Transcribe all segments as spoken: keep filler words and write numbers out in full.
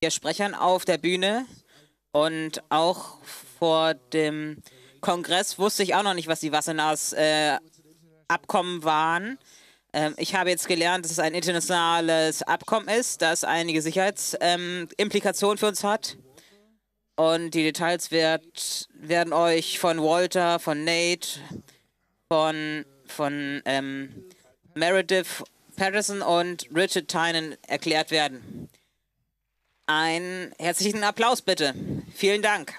vier Sprechern auf der Bühne und auch vor dem Kongress wusste ich auch noch nicht, was die Wassenaars äh, Abkommen waren. Ähm, ich habe jetzt gelernt, dass es ein internationales Abkommen ist, das einige Sicherheitsimplikationen ähm, für uns hat. Und die Details wird, werden euch von Walter, von Nate, von, von ähm, Meredith Patterson und Richard Tynan erklärt werden. Einen herzlichen Applaus bitte. Vielen Dank.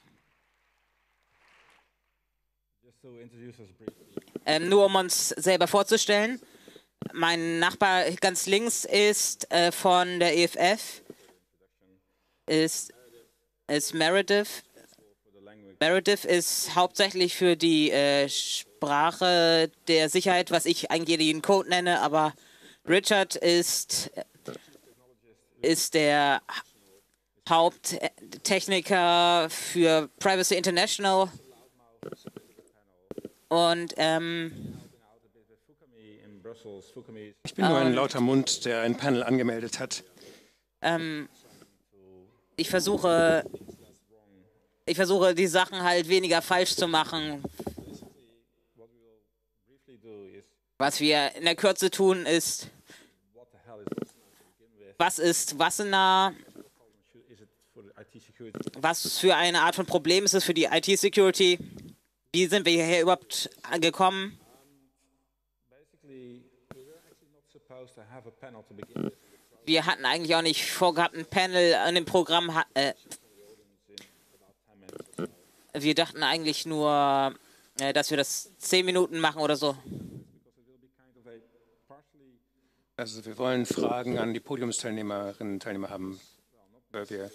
Ähm, nur um uns selber vorzustellen. Mein Nachbar ganz links ist äh, von der E F F, ist, ist Meredith. Meredith ist hauptsächlich für die äh, Sprache der Sicherheit, was ich eigentlich den Code nenne, aber Richard ist, ist der Haupttechniker für Privacy International und ähm, ich bin nur ein lauter Mund, der ein Panel angemeldet hat. Ähm, ich versuche, ich versuche, die Sachen halt weniger falsch zu machen. Was wir in der Kürze tun, ist, was ist Wassenaar? Was für eine Art von Problem ist es für die I T-Security? Wie sind wir hierher überhaupt angekommen? Wir hatten eigentlich auch nicht vorgehabt, ein Panel an dem Programm. Äh, wir dachten eigentlich nur, äh, dass wir das zehn Minuten machen oder so. Also wir wollen Fragen an die Podiumsteilnehmerinnen und Teilnehmer haben, weil wir,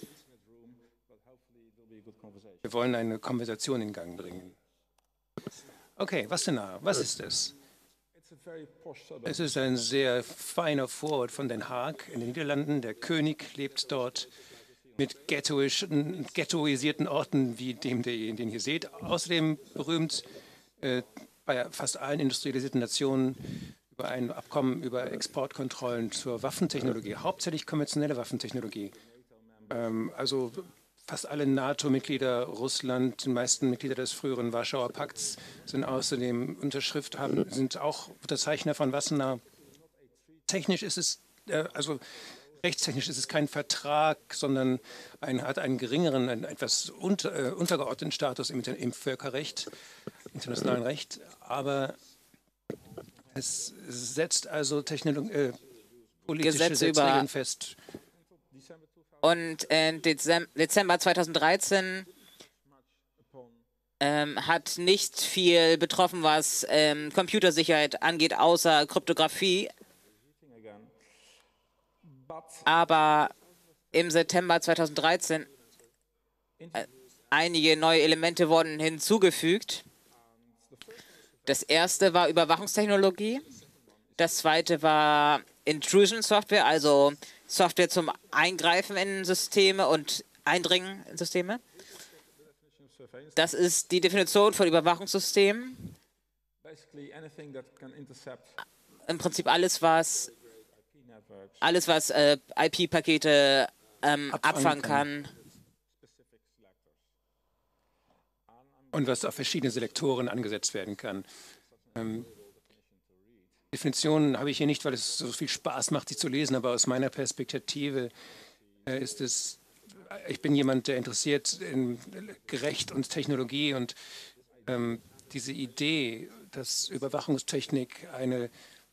wir wollen eine Konversation in Gang bringen. Okay, Wassenaar, was ist das? Es ist ein sehr feiner Vorort von Den Haag in den Niederlanden. Der König lebt dort mit ghettoisierten Orten wie dem, den ihr hier seht. Außerdem berühmt äh, bei fast allen industrialisierten Nationen über ein Abkommen über Exportkontrollen zur Waffentechnologie, hauptsächlich konventionelle Waffentechnologie. Ähm, also fast alle NATO-Mitglieder, Russland, die meisten Mitglieder des früheren Warschauer Pakts sind außerdem Unterschrift, haben, sind auch Unterzeichner von Wassenaar. Technisch ist es, äh, also rechtstechnisch ist es kein Vertrag, sondern ein, hat einen geringeren, einen etwas unter, äh, untergeordneten Status im, im Völkerrecht, internationalen Recht, aber es setzt also Technologie, äh, politische Gesetzregeln fest. Und im Dezember zweitausenddreizehn ähm, hat nicht viel betroffen, was ähm, Computersicherheit angeht, außer Kryptographie. Aber im September zweitausenddreizehn äh, einige neue Elemente wurden hinzugefügt. Das erste war Überwachungstechnologie. Das zweite war Intrusion Software, also Software zum Eingreifen in Systeme und Eindringen in Systeme. Das ist die Definition von Überwachungssystemen. Im Prinzip alles, was alles, was äh, I P-Pakete ähm, abfangen kann. Und was auf verschiedene Selektoren angesetzt werden kann. Ähm, Definitionen habe ich hier nicht, weil es so viel Spaß macht, sie zu lesen, aber aus meiner Perspektive äh, ist es, ich bin jemand, der interessiert in Recht und Technologie und ähm, diese Idee, dass Überwachungstechnik eine,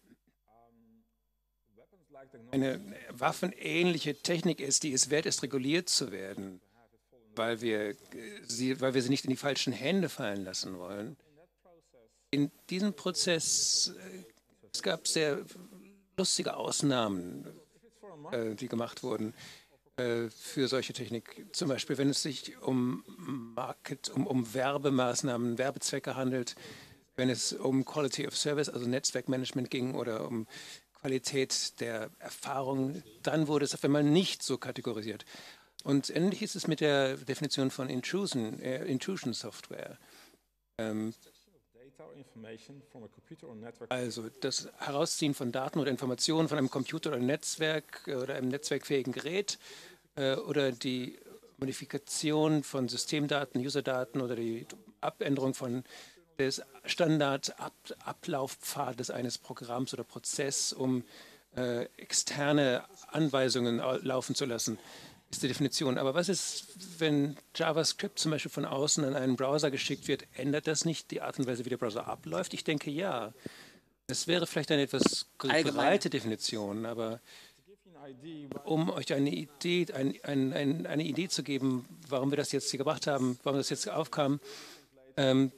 eine waffenähnliche Technik ist, die es wert ist, reguliert zu werden, weil wir sie, weil wir sie nicht in die falschen Hände fallen lassen wollen. In diesem Prozess äh, es gab sehr lustige Ausnahmen, äh, die gemacht wurden äh, für solche Technik. Zum Beispiel, wenn es sich um Market, um, um Werbemaßnahmen, Werbezwecke handelt, wenn es um Quality of Service, also Netzwerkmanagement ging oder um Qualität der Erfahrung, dann wurde es auf einmal nicht so kategorisiert. Und ähnlich ist es mit der Definition von Intrusion, äh, Intrusion Software. Ähm, Also das Herausziehen von Daten oder Informationen von einem Computer oder Netzwerk oder einem netzwerkfähigen Gerät äh, oder die Modifikation von Systemdaten, Userdaten oder die Abänderung von des Standardablaufpfades eines Programms oder Prozesses, um äh, externe Anweisungen laufen zu lassen, ist die Definition. Aber was ist, wenn JavaScript zum Beispiel von außen an einen Browser geschickt wird? Ändert das nicht die Art und Weise, wie der Browser abläuft? Ich denke, ja. Es wäre vielleicht eine etwas breite Definition, aber um euch eine Idee, ein, ein, ein, eine Idee zu geben, warum wir das jetzt hier gemacht haben, warum das jetzt aufkam, ähm,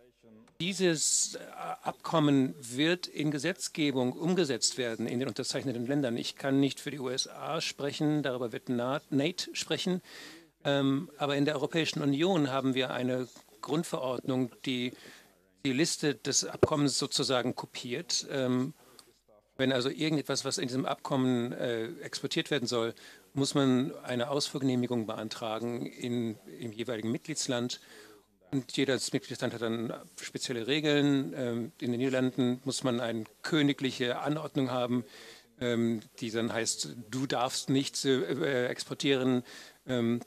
dieses Abkommen wird in Gesetzgebung umgesetzt werden in den unterzeichneten Ländern. Ich kann nicht für die U S A sprechen, darüber wird Nate sprechen, ähm, aber in der Europäischen Union haben wir eine Grundverordnung, die die Liste des Abkommens sozusagen kopiert. Ähm, wenn also irgendetwas, was in diesem Abkommen äh, exportiert werden soll, muss man eine Ausfuhrgenehmigung beantragen in, im jeweiligen Mitgliedsland. Und jedes Mitgliedsland hat dann spezielle Regeln. Ähm, in den Niederlanden muss man eine königliche Anordnung haben, ähm, die dann heißt, du darfst nicht äh, exportieren, ähm,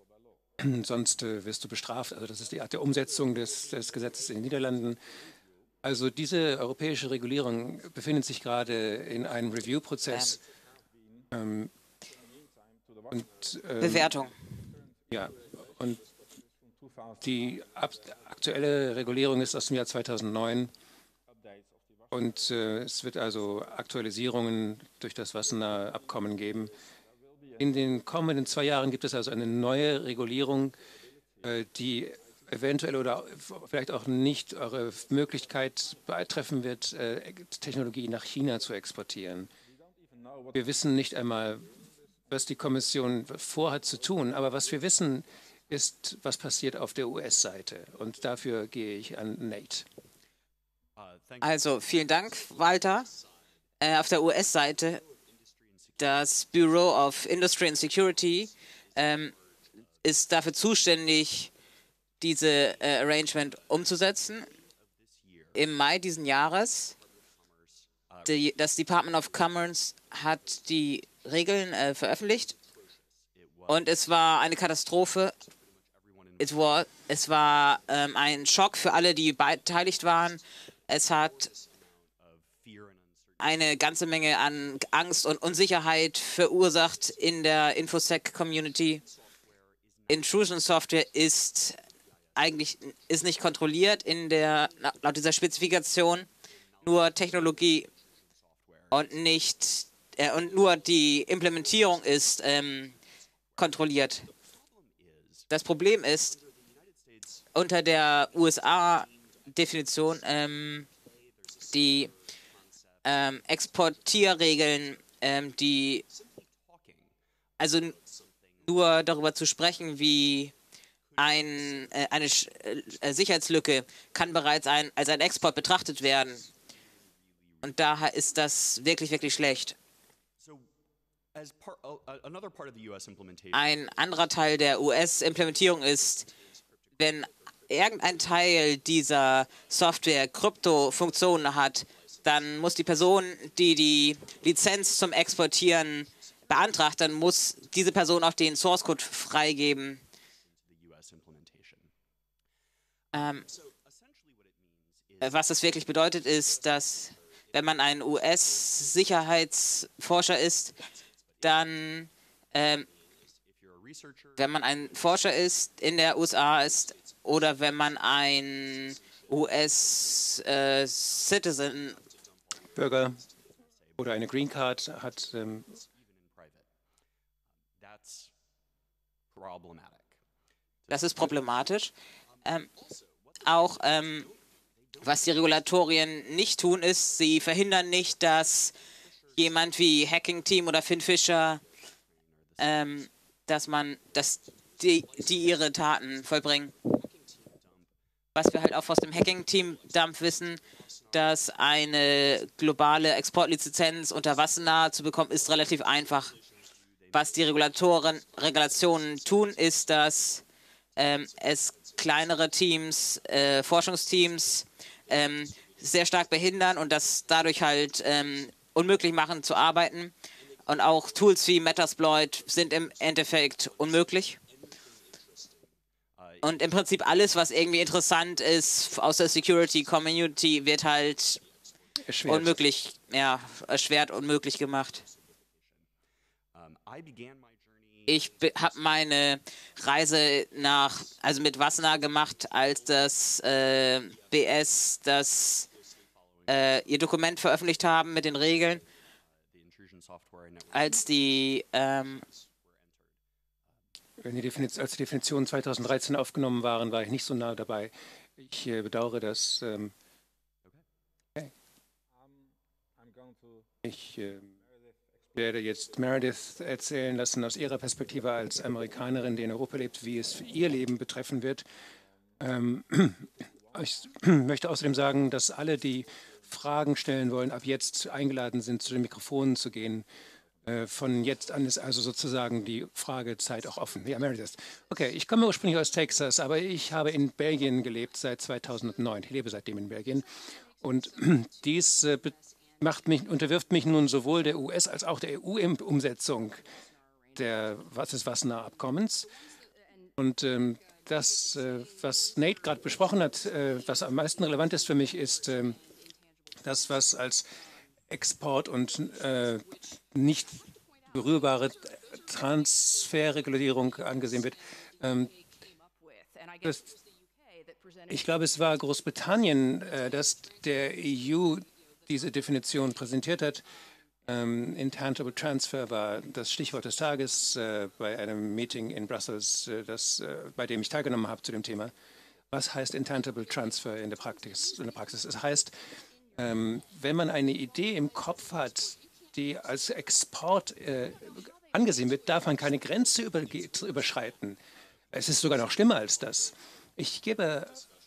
sonst äh, wirst du bestraft. Also das ist die Art der Umsetzung des, des Gesetzes in den Niederlanden. Also diese europäische Regulierung befindet sich gerade in einem Review-Prozess. Ähm, und, ähm, Bewertung. Ja, und die aktuelle Regulierung ist aus dem Jahr zweitausendneun. Und äh, es wird also Aktualisierungen durch das Wassenaar Abkommen geben. In den kommenden zwei Jahren gibt es also eine neue Regulierung, äh, die eventuell oder vielleicht auch nicht eure Möglichkeit betreffen wird, äh, Technologie nach China zu exportieren. Wir wissen nicht einmal, was die Kommission vorhat zu tun, aber was wir wissen, ist, was passiert auf der U S-Seite. Und dafür gehe ich an Nate. Also vielen Dank, Walter. Äh, auf der U S-Seite das Bureau of Industry and Security ähm, ist dafür zuständig, diese äh, Arrangement umzusetzen. Im Mai diesen Jahres, die, das Department of Commerce hat die Regeln äh, veröffentlicht und es war eine Katastrophe. It war, es war ähm, ein Schock für alle, die beteiligt waren. Es hat eine ganze Menge an Angst und Unsicherheit verursacht in der InfoSec-Community. Intrusion-Software ist eigentlich ist nicht kontrolliert in der, laut dieser Spezifikation, nur Technologie und nicht äh, und nur die Implementierung ist ähm, kontrolliert. Das Problem ist, unter der U S A-Definition, ähm, die ähm, Exportierregeln, ähm, die also nur darüber zu sprechen, wie ein, äh, eine Sch äh, Sicherheitslücke kann bereits ein, als ein Export betrachtet werden. Und daher ist das wirklich, wirklich schlecht. Ein anderer Teil der U S-Implementierung ist, wenn irgendein Teil dieser Software Kryptofunktionen hat, dann muss die Person, die die Lizenz zum Exportieren beantragt, dann muss diese Person auch den Source Code freigeben. Ähm, was das wirklich bedeutet, ist, dass wenn man ein U S-Sicherheitsforscher ist, dann, ähm, wenn man ein Forscher ist, in der U S A ist, oder wenn man ein U S-Citizen, äh, Bürger oder eine Green Card hat, ähm, das ist problematisch. Ähm, auch ähm, was die Regulatorien nicht tun, ist, sie verhindern nicht, dass jemand wie Hacking Team oder Finn Fischer, ähm, dass man, dass die, die ihre Taten vollbringen. Was wir halt auch aus dem Hacking Team Dump wissen, dass eine globale Exportlizenz unter Wassenaar zu bekommen, ist relativ einfach. Was die Regulatoren, Regulationen tun, ist, dass ähm, es kleinere Teams, äh, Forschungsteams ähm, sehr stark behindern und das dadurch halt ähm, unmöglich machen zu arbeiten. Und auch Tools wie Metasploit sind im Endeffekt unmöglich. Und im Prinzip alles, was irgendwie interessant ist aus der Security-Community, wird halt erschwert. unmöglich, ja, erschwert, unmöglich gemacht. Ich habe meine Reise nach, also mit Wassenaar gemacht, als das äh, B S das äh, ihr Dokument veröffentlicht haben mit den Regeln, als die ähm, Wenn die Definition, als die Definitionen zweitausenddreizehn aufgenommen waren, war ich nicht so nah dabei. Ich äh, bedauere das. Ähm, okay. Ich äh, werde jetzt Meredith erzählen lassen aus ihrer Perspektive als Amerikanerin, die in Europa lebt, wie es ihr Leben betreffen wird. Ähm, ich möchte außerdem sagen, dass alle, die Fragen stellen wollen, ab jetzt eingeladen sind, zu den Mikrofonen zu gehen. Von jetzt an ist also sozusagen die Fragezeit auch offen. Ja, Meredith. Okay, ich komme ursprünglich aus Texas, aber ich habe in Belgien gelebt seit zweitausendneun. Ich lebe seitdem in Belgien. Und dies äh, macht mich, unterwirft mich nun sowohl der U S als auch der E U-Umsetzung der, des Wassenaar-Abkommens. Und ähm, das, äh, was Nate gerade besprochen hat, äh, was am meisten relevant ist für mich, ist äh, das, was als Export und äh, nicht berührbare Transferregulierung angesehen wird. Ähm, das, ich glaube, es war Großbritannien, äh, das der E U diese Definition präsentiert hat. Ähm, Intangible Transfer war das Stichwort des Tages äh, bei einem Meeting in Brussels, äh, das, äh, bei dem ich teilgenommen habe zu dem Thema. Was heißt Intangible Transfer in der Praxis? In der Praxis? Es heißt, Ähm, wenn man eine Idee im Kopf hat, die als Export äh, angesehen wird, darf man keine Grenze über, überschreiten. Es ist sogar noch schlimmer als das. Ich gebe,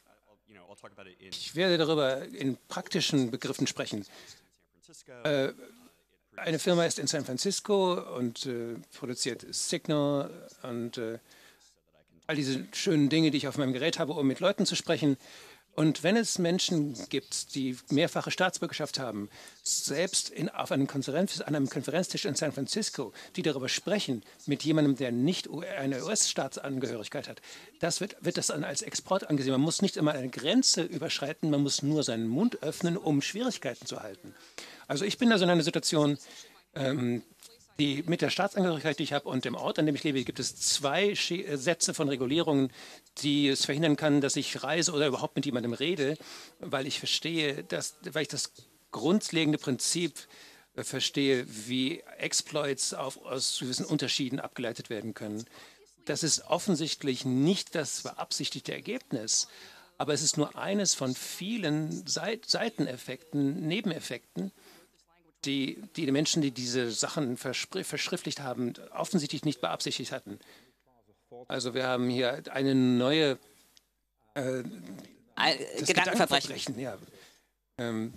ich werde darüber in praktischen Begriffen sprechen. Äh, eine Firma ist in San Francisco und äh, produziert Signal und äh, all diese schönen Dinge, die ich auf meinem Gerät habe, um mit Leuten zu sprechen. Und wenn es Menschen gibt, die mehrfache Staatsbürgerschaft haben, selbst in, auf einem Konferenz, an einem Konferenztisch in San Francisco, die darüber sprechen, mit jemandem, der nicht eine U S-Staatsangehörigkeit hat, das wird, wird das dann als Export angesehen. Man muss nicht immer eine Grenze überschreiten, man muss nur seinen Mund öffnen, um Schwierigkeiten zu halten. Also ich bin also in einer Situation, ähm, die mit der Staatsangehörigkeit, die ich habe, und dem Ort, an dem ich lebe, gibt es zwei Sätze von Regulierungen, die es verhindern kann, dass ich reise oder überhaupt mit jemandem rede, weil ich verstehe, dass, weil ich das grundlegende Prinzip äh, verstehe, wie Exploits auf, aus gewissen Unterschieden abgeleitet werden können. Das ist offensichtlich nicht das beabsichtigte Ergebnis, aber es ist nur eines von vielen Seit Seiteneffekten, Nebeneffekten, die die Menschen, die diese Sachen verschriftlicht haben, offensichtlich nicht beabsichtigt hatten. Also wir haben hier eine neue äh, Ein Gedankenverbrechen. Ja. Ähm,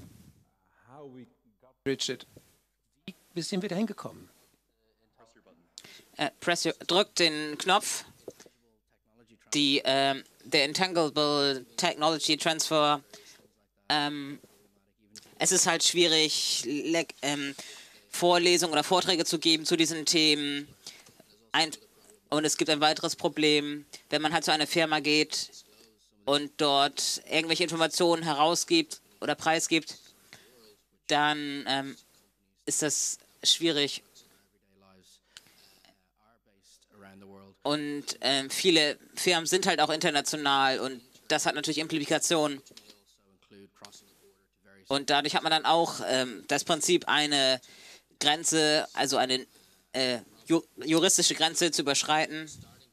Richard, wie sind wir da hingekommen? Äh, press your, drückt den Knopf. Die, ähm, der Intangible Technology Transfer ähm, es ist halt schwierig, ähm, Vorlesungen oder Vorträge zu geben zu diesen Themen. Ein, und es gibt ein weiteres Problem, wenn man halt zu einer Firma geht und dort irgendwelche Informationen herausgibt oder preisgibt, dann ähm, ist das schwierig. Und ähm, viele Firmen sind halt auch international und das hat natürlich Implikationen. Und dadurch hat man dann auch ähm, das Prinzip, eine Grenze, also eine äh, ju juristische Grenze zu überschreiten.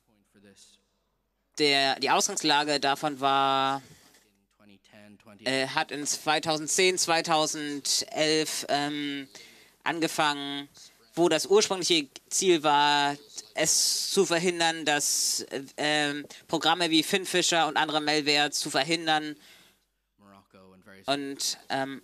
Der, die Ausgangslage davon war, äh, hat in zweitausendzehn, zweitausendelf ähm, angefangen, wo das ursprüngliche Ziel war, es zu verhindern, dass äh, Programme wie Finfisher und andere Malware zu verhindern. Und ähm,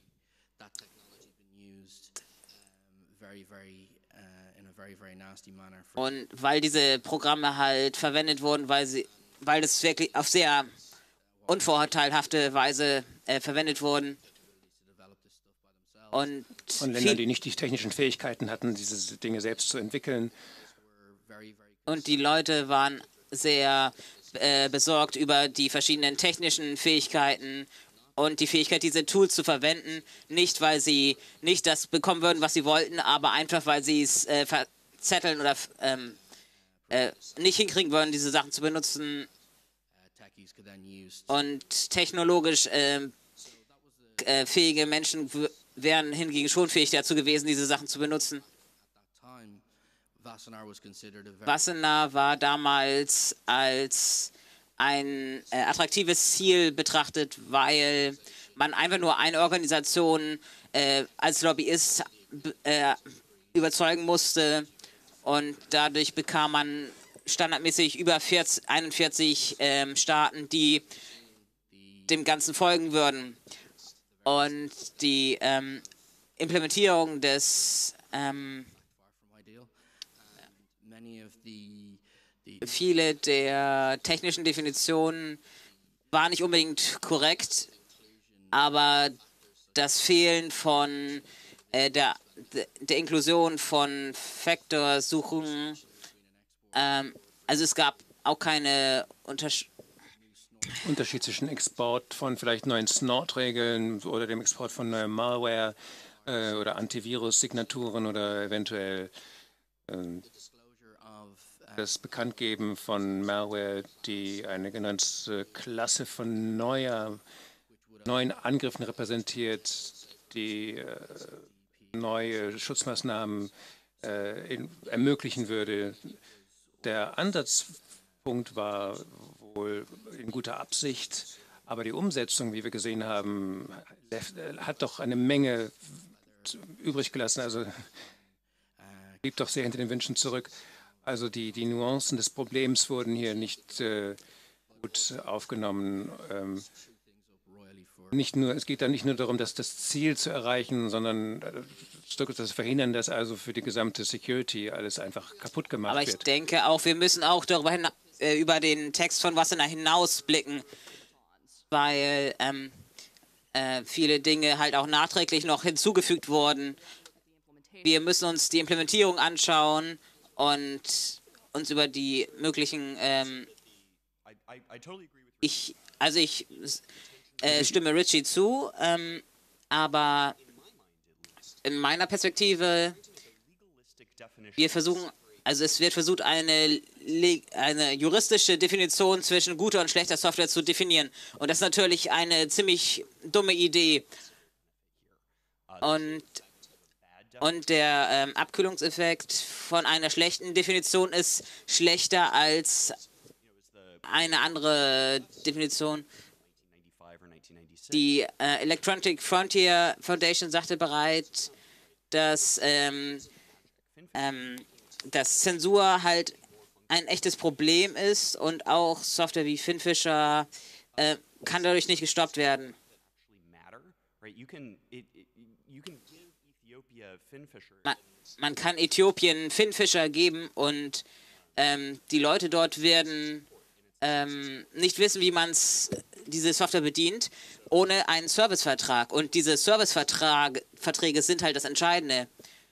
und weil diese Programme halt verwendet wurden, weil sie, weil das wirklich auf sehr unvorteilhafte Weise äh, verwendet wurden. Und, von Ländern, die nicht die technischen Fähigkeiten hatten, diese Dinge selbst zu entwickeln. Und die Leute waren sehr äh, besorgt über die verschiedenen technischen Fähigkeiten und die Fähigkeit, diese Tools zu verwenden. Nicht, weil sie nicht das bekommen würden, was sie wollten, aber einfach, weil sie es äh, verzetteln oder ähm, äh, nicht hinkriegen würden, diese Sachen zu benutzen. Und technologisch äh, äh, fähige Menschen wären hingegen schon fähig dazu gewesen, diese Sachen zu benutzen. Wassenaar war damals als ein äh, attraktives Ziel betrachtet, weil man einfach nur eine Organisation äh, als Lobbyist äh, überzeugen musste und dadurch bekam man standardmäßig über vierzig, einundvierzig ähm, Staaten, die dem Ganzen folgen würden. Und die ähm, Implementierung des ähm, viele der technischen Definitionen waren nicht unbedingt korrekt, aber das Fehlen von äh, der, der Inklusion von Vektorsuchungen, ähm, also es gab auch keine Unterschiede. Unterschied zwischen Export von vielleicht neuen Snort-Regeln oder dem Export von neuer Malware äh, oder Antivirus-Signaturen oder eventuell äh, das Bekanntgeben von Malware, die eine ganze Klasse von neuer, neuen Angriffen repräsentiert, die äh, neue Schutzmaßnahmen äh, in, ermöglichen würde. Der Ansatzpunkt war wohl in guter Absicht, aber die Umsetzung, wie wir gesehen haben, hat doch eine Menge übrig gelassen, also blieb doch sehr hinter den Wünschen zurück. Also die, die Nuancen des Problems wurden hier nicht äh, gut aufgenommen. Ähm, nicht nur, es geht da nicht nur darum, dass das Ziel zu erreichen, sondern äh, das Verhindern, dass also für die gesamte Security alles einfach kaputt gemacht wird. Aber ich wird. denke auch, wir müssen auch darüber hin, äh, über den Text von Wassenaar hinausblicken, weil ähm, äh, viele Dinge halt auch nachträglich noch hinzugefügt wurden. Wir müssen uns die Implementierung anschauen und uns über die möglichen, ähm, ich, also ich äh, stimme Richie zu, ähm, aber in meiner Perspektive, wir versuchen, also es wird versucht, eine, eine juristische Definition zwischen guter und schlechter Software zu definieren. Und das ist natürlich eine ziemlich dumme Idee. Und Und der ähm, Abkühlungseffekt von einer schlechten Definition ist schlechter als eine andere Definition. Die äh, Electronic Frontier Foundation sagte bereits, dass, ähm, ähm, dass Zensur halt ein echtes Problem ist und auch Software wie Finfisher äh, kann dadurch nicht gestoppt werden. Man, man kann Äthiopien Finfisher geben und ähm, die Leute dort werden ähm, nicht wissen, wie man diese Software bedient, ohne einen Servicevertrag. Und diese Serviceverträge sind halt das Entscheidende.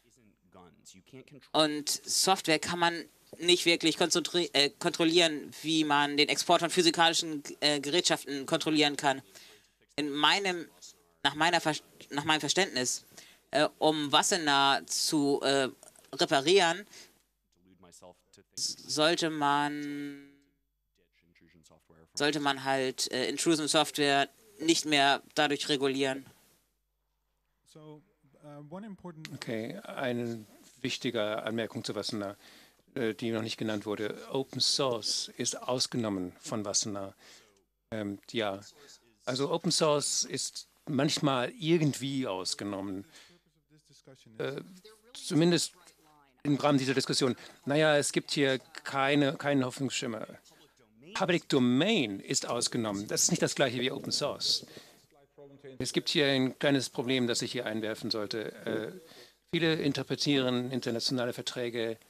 Und Software kann man nicht wirklich äh, kontrollieren, wie man den Export von physikalischen äh, Gerätschaften kontrollieren kann. In meinem, nach, meiner, nach meinem Verständnis, Äh, um Wassenaar zu äh, reparieren, sollte man sollte man halt äh, Intrusion Software nicht mehr dadurch regulieren. Okay, eine wichtige Anmerkung zu Wassenaar, äh, die noch nicht genannt wurde. Open Source ist ausgenommen von Wassenaar. Ähm, ja, also Open Source ist manchmal irgendwie ausgenommen. Äh, zumindest im Rahmen dieser Diskussion. Naja, es gibt hier keine, keinen Hoffnungsschimmer. Public Domain ist ausgenommen. Das ist nicht das gleiche wie Open Source. Es gibt hier ein kleines Problem, das ich hier einwerfen sollte. Äh, viele interpretieren internationale Verträge,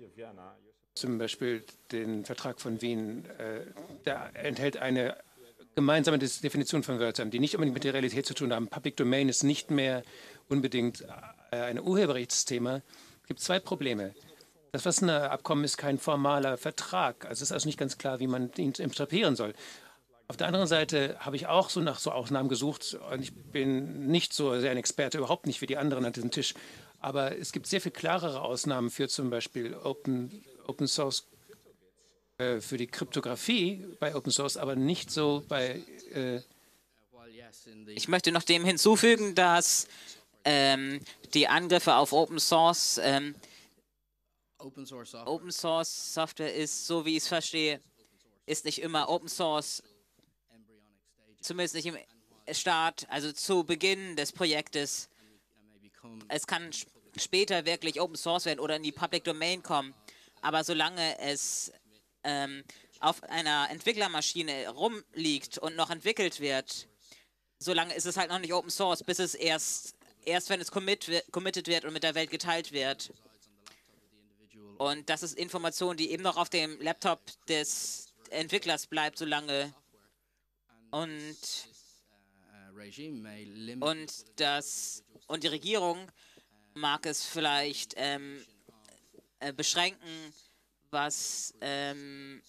zum Beispiel den Vertrag von Wien. Äh, der enthält eine gemeinsame Definition von Wörtern, die nicht unbedingt mit der Realität zu tun haben. Public Domain ist nicht mehr unbedingt ein Urheberrechtsthema. Es gibt zwei Probleme. Das Wassenaar Abkommen ist kein formaler Vertrag. Also es ist also nicht ganz klar, wie man ihn interpretieren soll. Auf der anderen Seite habe ich auch so nach so Ausnahmen gesucht. Und ich bin nicht so sehr ein Experte, überhaupt nicht wie die anderen an diesem Tisch. Aber es gibt sehr viel klarere Ausnahmen für zum Beispiel Open, Open Source, äh, für die Kryptographie bei Open Source, aber nicht so bei... Äh ich möchte noch dem hinzufügen, dass ähm, die Angriffe auf Open Source... Ähm, Open Source Software. Open Source Software ist, so wie ich es verstehe, ist nicht immer Open Source, zumindest nicht im Start, also zu Beginn des Projektes. Es kann später wirklich Open Source werden oder in die Public Domain kommen, aber solange es ähm, auf einer Entwicklermaschine rumliegt und noch entwickelt wird, solange ist es halt noch nicht Open Source, bis es erst, erst wenn es commit, committed wird und mit der Welt geteilt wird. Und das ist Information, die eben noch auf dem Laptop des Entwicklers bleibt, solange. Und, und, das, und die Regierung mag es vielleicht ähm, äh, beschränken, was ähm,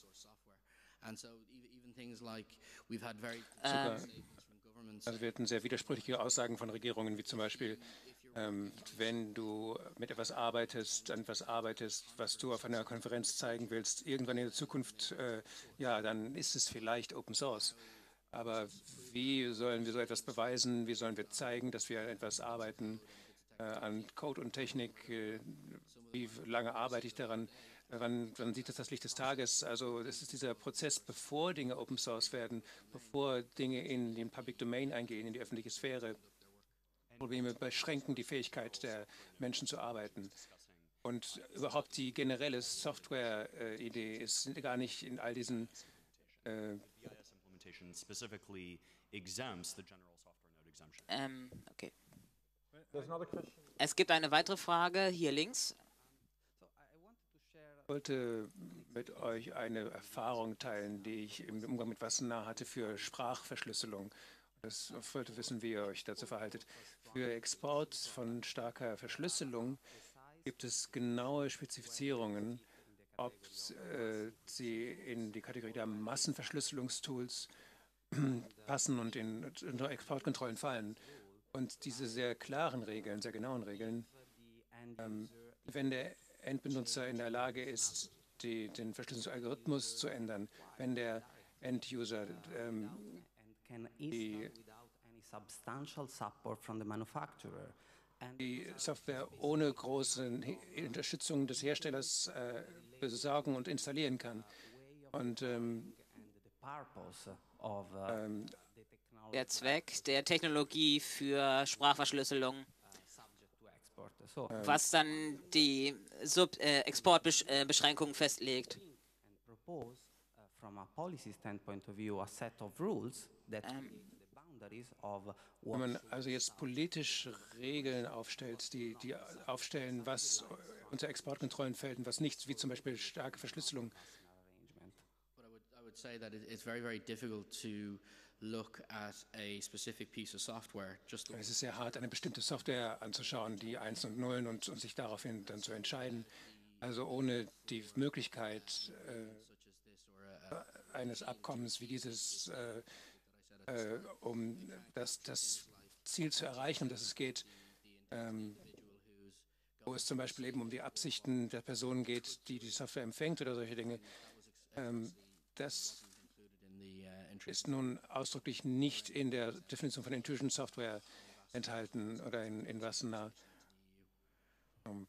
Sogar, also wir hatten sehr widersprüchliche Aussagen von Regierungen, wie zum Beispiel, ähm, wenn du mit etwas arbeitest, an etwas arbeitest, was du auf einer Konferenz zeigen willst, irgendwann in der Zukunft, äh, ja, dann ist es vielleicht Open Source. Aber wie sollen wir so etwas beweisen? Wie sollen wir zeigen, dass wir an etwas arbeiten, äh, an Code und Technik? Äh, wie lange arbeite ich daran? Wann, wann sieht das das Licht des Tages? Also das ist dieser Prozess, bevor Dinge Open Source werden, bevor Dinge in den Public Domain eingehen, in die öffentliche Sphäre. Probleme beschränken die Fähigkeit der Menschen zu arbeiten. Und überhaupt die generelle Software-Idee ist gar nicht in all diesen äh, ähm, okay. Es gibt eine weitere Frage hier links. Ich wollte mit euch eine Erfahrung teilen, die ich im Umgang mit Wassenaar hatte für Sprachverschlüsselung. Das, ich wollte wissen, wie ihr euch dazu verhaltet. Für Export von starker Verschlüsselung gibt es genaue Spezifizierungen, ob äh, sie in die Kategorie der Massenverschlüsselungstools passen und in, in Exportkontrollen fallen. Und diese sehr klaren Regeln, sehr genauen Regeln, ähm, wenn der Endbenutzer in der Lage ist, die, den Verschlüsselungsalgorithmus zu ändern, wenn der Enduser ähm, die, die Software ohne große Unterstützung des Herstellers äh, besorgen und installieren kann. Und ähm, ähm, der Zweck der Technologie für Sprachverschlüsselung, was dann die Sub äh, Exportbeschränkungen festlegt. Ähm, Wenn man also jetzt politisch Regeln aufstellt, die, die aufstellen, was unter Exportkontrollen fällt und was nicht, wie zum Beispiel starke Verschlüsselung. Es ist sehr hart, eine bestimmte Software anzuschauen, die Eins und Nullen und, und sich daraufhin dann zu entscheiden. Also ohne die Möglichkeit äh, eines Abkommens wie dieses, äh, äh, um das, das Ziel zu erreichen, um das es geht, ähm, wo es zum Beispiel eben um die Absichten der Person geht, die die Software empfängt oder solche Dinge. Ähm, das ist nun ausdrücklich nicht in der Definition von Intrusion Software enthalten oder in, in Wassenaar. Um,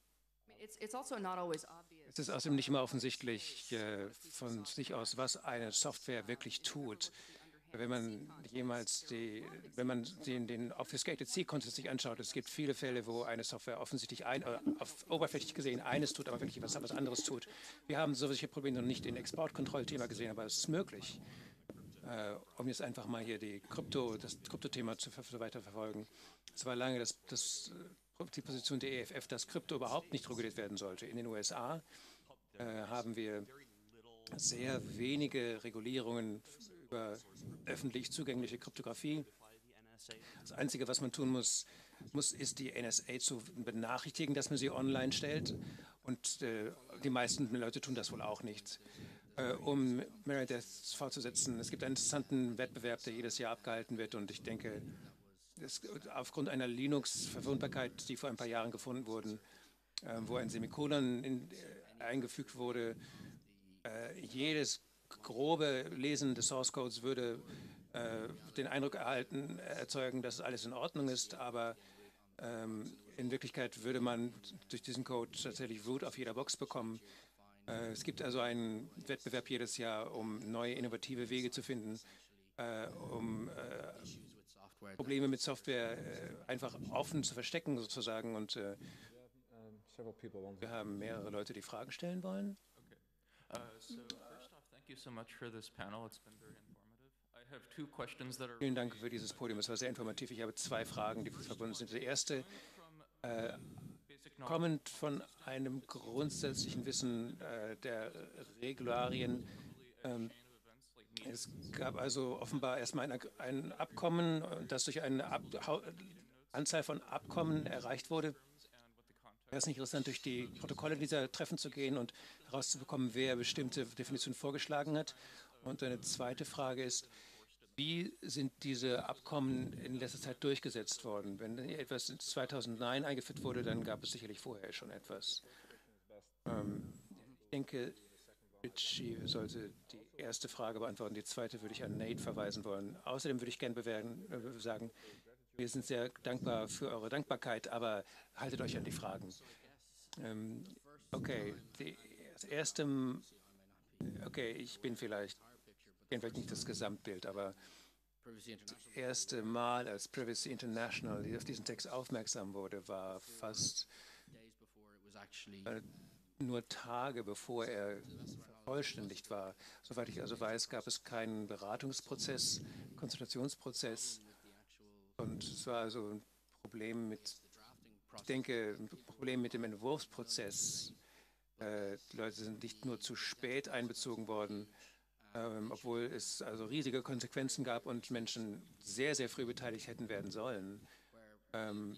es ist außerdem nicht immer offensichtlich äh, von sich aus, was eine Software wirklich tut. Wenn man jemals die, wenn man den, den Obfuscated C-Context sich anschaut, es gibt viele Fälle, wo eine Software offensichtlich ein, äh, auf, oberflächlich gesehen eines tut, aber wirklich was, was anderes tut. Wir haben solche Probleme noch nicht in Exportkontrollthema gesehen, aber es ist möglich. Äh, um jetzt einfach mal hier die Krypto, das Kryptothema zu, zu weiterverfolgen. Es war lange das, das, die Position der E F F, dass Krypto überhaupt nicht reguliert werden sollte. In den U S A äh, haben wir sehr wenige Regulierungen über öffentlich zugängliche Kryptographie. Das Einzige, was man tun muss, muss ist die N S A zu benachrichtigen, dass man sie online stellt. Und äh, die meisten Leute tun das wohl auch nicht. Äh, um Meredith fortzusetzen, es gibt einen interessanten Wettbewerb, der jedes Jahr abgehalten wird. Und ich denke, das, aufgrund einer Linux-Verwundbarkeit, die vor ein paar Jahren gefunden wurde, äh, wo ein Semikolon in, äh, eingefügt wurde, äh, jedes grobe Lesen des Source Codes würde äh, den Eindruck erhalten, erzeugen, dass alles in Ordnung ist, aber ähm, in Wirklichkeit würde man durch diesen Code tatsächlich Root auf jeder Box bekommen. Äh, es gibt also einen Wettbewerb jedes Jahr, um neue innovative Wege zu finden, äh, um äh, Probleme mit Software äh, einfach offen zu verstecken sozusagen. Und äh, wir haben mehrere Leute, die Fragen stellen wollen. Uh, so first off, thank you so much for this panel. It's been very informative. I have two questions that are Vielen Dank für dieses Podium. Es war sehr informativ. Ich habe zwei Fragen, die verbunden sind. Die erste, äh, kommend von einem grundsätzlichen Wissen äh, der Regularien. Ähm, es gab also offenbar erstmal ein, ein Abkommen, das durch eine Ab Anzahl von Abkommen erreicht wurde. Wäre es nicht interessant, durch die Protokolle dieser Treffen zu gehen und herauszubekommen, wer bestimmte Definitionen vorgeschlagen hat? Und eine zweite Frage ist, wie sind diese Abkommen in letzter Zeit durchgesetzt worden? Wenn etwas zweitausendneun eingeführt wurde, dann gab es sicherlich vorher schon etwas. Ähm, ich denke, Richie sollte die erste Frage beantworten. Die zweite würde ich an Nate verweisen wollen. Außerdem würde ich gerne bewerten, äh, sagen, wir sind sehr dankbar für eure Dankbarkeit, aber haltet euch an die Fragen. Ähm, okay, die, das erste, okay, ich bin vielleicht, ich kenne vielleicht nicht das Gesamtbild, aber das erste Mal, als Privacy International auf diesen Text aufmerksam wurde, war fast äh, nur Tage bevor er vervollständigt war. Soweit ich also weiß, gab es keinen Beratungsprozess, Konsultationsprozess. Und es war also ein Problem mit, ich denke, ein Problem mit dem Entwurfsprozess. Äh, die Leute sind nicht nur zu spät einbezogen worden, ähm, obwohl es also riesige Konsequenzen gab und Menschen sehr, sehr früh beteiligt hätten werden sollen. Ähm,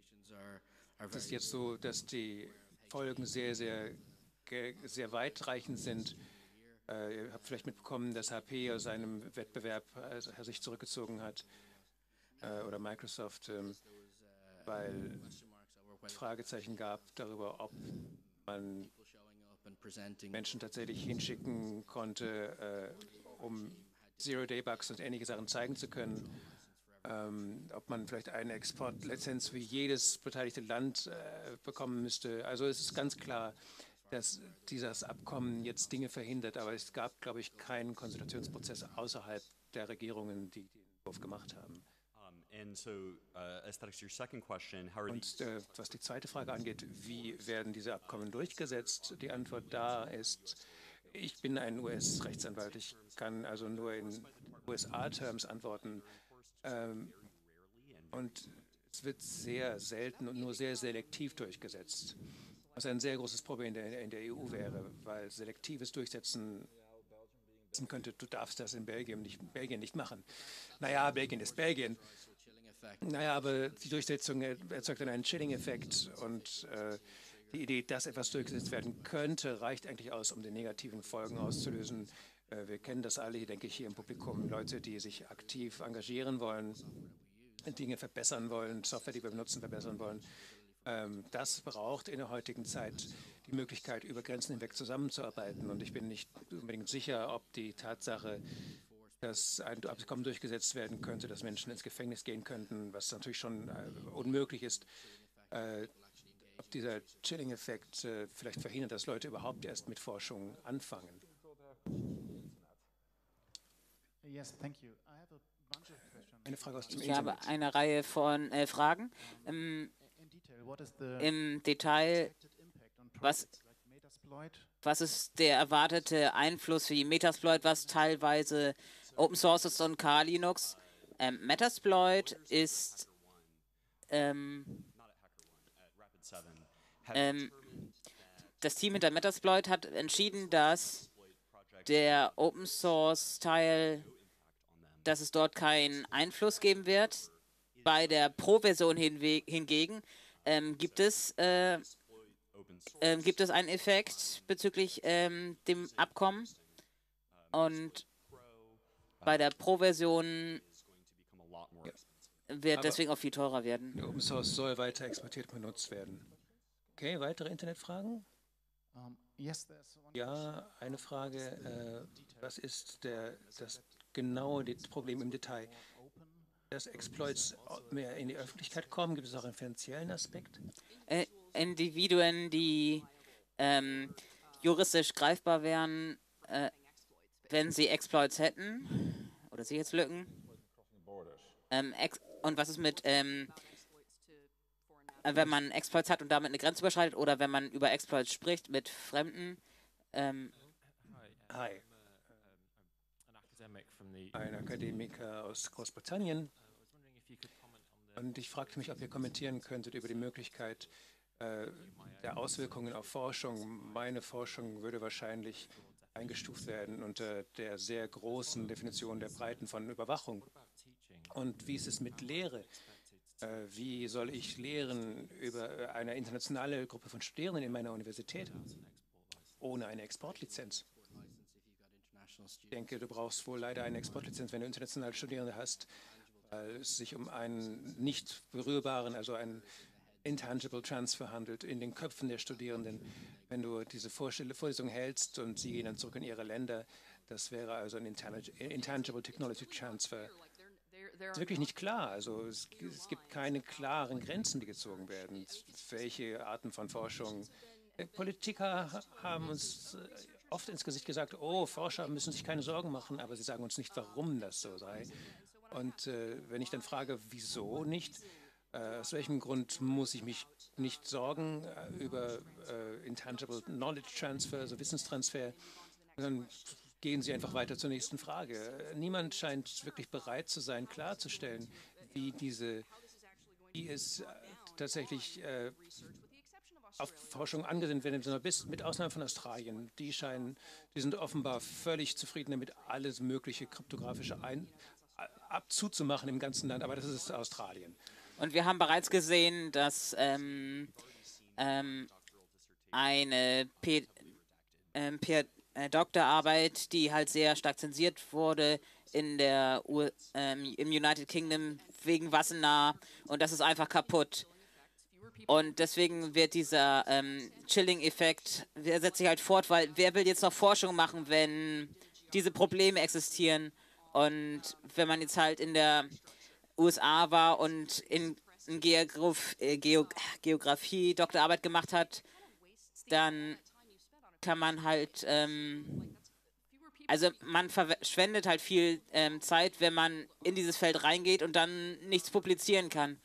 es ist jetzt so, dass die Folgen sehr, sehr, sehr weitreichend sind. Äh, ihr habt vielleicht mitbekommen, dass H P aus einem Wettbewerb äh, sich zurückgezogen hat. Oder Microsoft, ähm, weil es Fragezeichen gab darüber, ob man Menschen tatsächlich hinschicken konnte, äh, um Zero-Day-Bugs und ähnliche Sachen zeigen zu können. Ähm, ob man vielleicht eine Exportlizenz für jedes beteiligte Land äh, bekommen müsste. Also es ist ganz klar, dass dieses Abkommen jetzt Dinge verhindert, aber es gab, glaube ich, keinen Konsultationsprozess außerhalb der Regierungen, die den Entwurf gemacht haben. And so, uh, Aesthetics, your second question, how are Und äh, was die zweite Frage angeht, wie werden diese Abkommen durchgesetzt? Die Antwort da ist, ich bin ein U S-Rechtsanwalt. Ich kann also nur in U S A-Terms antworten. Ähm, und es wird sehr selten und nur sehr selektiv durchgesetzt. Was ein sehr großes Problem in der, in der E U wäre, weil selektives Durchsetzen könnte, du darfst das in Belgien nicht, Belgien nicht machen. Naja, Belgien ist Belgien. Naja, aber die Durchsetzung erzeugt dann einen Chilling-Effekt und äh, die Idee, dass etwas durchgesetzt werden könnte, reicht eigentlich aus, um die negativen Folgen auszulösen. Äh, wir kennen das alle, denke ich, hier im Publikum, Leute, die sich aktiv engagieren wollen, Dinge verbessern wollen, Software, die wir benutzen, verbessern wollen. Ähm, das braucht in der heutigen Zeit die Möglichkeit, über Grenzen hinweg zusammenzuarbeiten. Und ich bin nicht unbedingt sicher, ob die Tatsache, dass ein Abkommen durchgesetzt werden könnte, dass Menschen ins Gefängnis gehen könnten, was natürlich schon äh, unmöglich ist, äh, ob dieser Chilling-Effekt äh, vielleicht verhindert, dass Leute überhaupt erst mit Forschung anfangen. Eine Frage aus dem Ich Internet. habe eine Reihe von äh, Fragen. Im, Im Detail, was, was ist der erwartete Einfluss für die Metasploit, was teilweise Open Source ist und Kali Linux? Ähm, Metasploit ist ähm, ähm, das Team hinter Metasploit hat entschieden, dass der Open Source Teil dass es dort keinen Einfluss geben wird. Bei der Pro-Version hingegen ähm, gibt es äh, ähm, gibt es einen Effekt bezüglich ähm, dem Abkommen. Und bei der Pro-Version wird Aber deswegen auch viel teurer werden. der Open Source soll weiter exportiert und benutzt werden. Okay, weitere Internetfragen? Um, yes, there's one Ja, eine Frage. Äh, was ist der, das genaue Det- Problem im Detail? Dass Exploits mehr in die Öffentlichkeit kommen, gibt es auch einen finanziellen Aspekt? Äh, Individuen, die ähm, juristisch greifbar wären, äh, wenn sie Exploits hätten oder Sicherheitslücken. Ähm, ex und was ist mit, ähm, äh, wenn man Exploits hat und damit eine Grenze überschreitet oder wenn man über Exploits spricht mit Fremden? Ähm, Hi, an academic from the ein Akademiker aus Großbritannien. Und ich fragte mich, ob ihr kommentieren könntet über die Möglichkeit äh, der Auswirkungen auf Forschung. Meine Forschung würde wahrscheinlich eingestuft werden unter der sehr großen Definition der Breiten von Überwachung. Und wie ist es mit Lehre? Äh, wie soll ich lehren über eine internationale Gruppe von Studierenden in meiner Universität ohne eine Exportlizenz? Ich denke, du brauchst wohl leider eine Exportlizenz, wenn du internationale Studierende hast, weil es sich um einen nicht berührbaren, also einen intangible Transfer handelt in den Köpfen der Studierenden. Wenn du diese Vorlesung hältst und sie gehen dann zurück in ihre Länder, das wäre also ein intangible Technology Transfer. Das ist wirklich nicht klar. Also es, es gibt keine klaren Grenzen, die gezogen werden. Welche Arten von Forschung? Politiker haben uns oft ins Gesicht gesagt, oh, Forscher müssen sich keine Sorgen machen, aber sie sagen uns nicht, warum das so sei. Und äh, wenn ich dann frage, wieso nicht, äh, aus welchem Grund muss ich mich nicht sorgen äh, über äh, Intangible Knowledge Transfer, also Wissenstransfer, dann gehen Sie einfach weiter zur nächsten Frage. Niemand scheint wirklich bereit zu sein, klarzustellen, wie diese, wie es äh, tatsächlich äh, auf Forschung angewendet werden, sondern bis mit Ausnahme von Australien. Die scheinen, die sind offenbar völlig zufrieden damit, alles mögliche kryptografische ein, abzuzumachen im ganzen Land, aber das ist Australien. Und wir haben bereits gesehen, dass ähm, ähm, eine P ähm, P äh, Doktorarbeit, die halt sehr stark zensiert wurde in der U ähm, im United Kingdom wegen Wassenaar, und das ist einfach kaputt. Und deswegen wird dieser ähm, Chilling-Effekt, der setzt sich halt fort, weil wer will jetzt noch Forschung machen, wenn diese Probleme existieren? Und wenn man jetzt halt in der U S A war und in, in Geograf, äh, Geo, Geografie Doktorarbeit gemacht hat, dann kann man halt, ähm, also man verschwendet halt viel ähm, Zeit, wenn man in dieses Feld reingeht und dann nichts publizieren kann.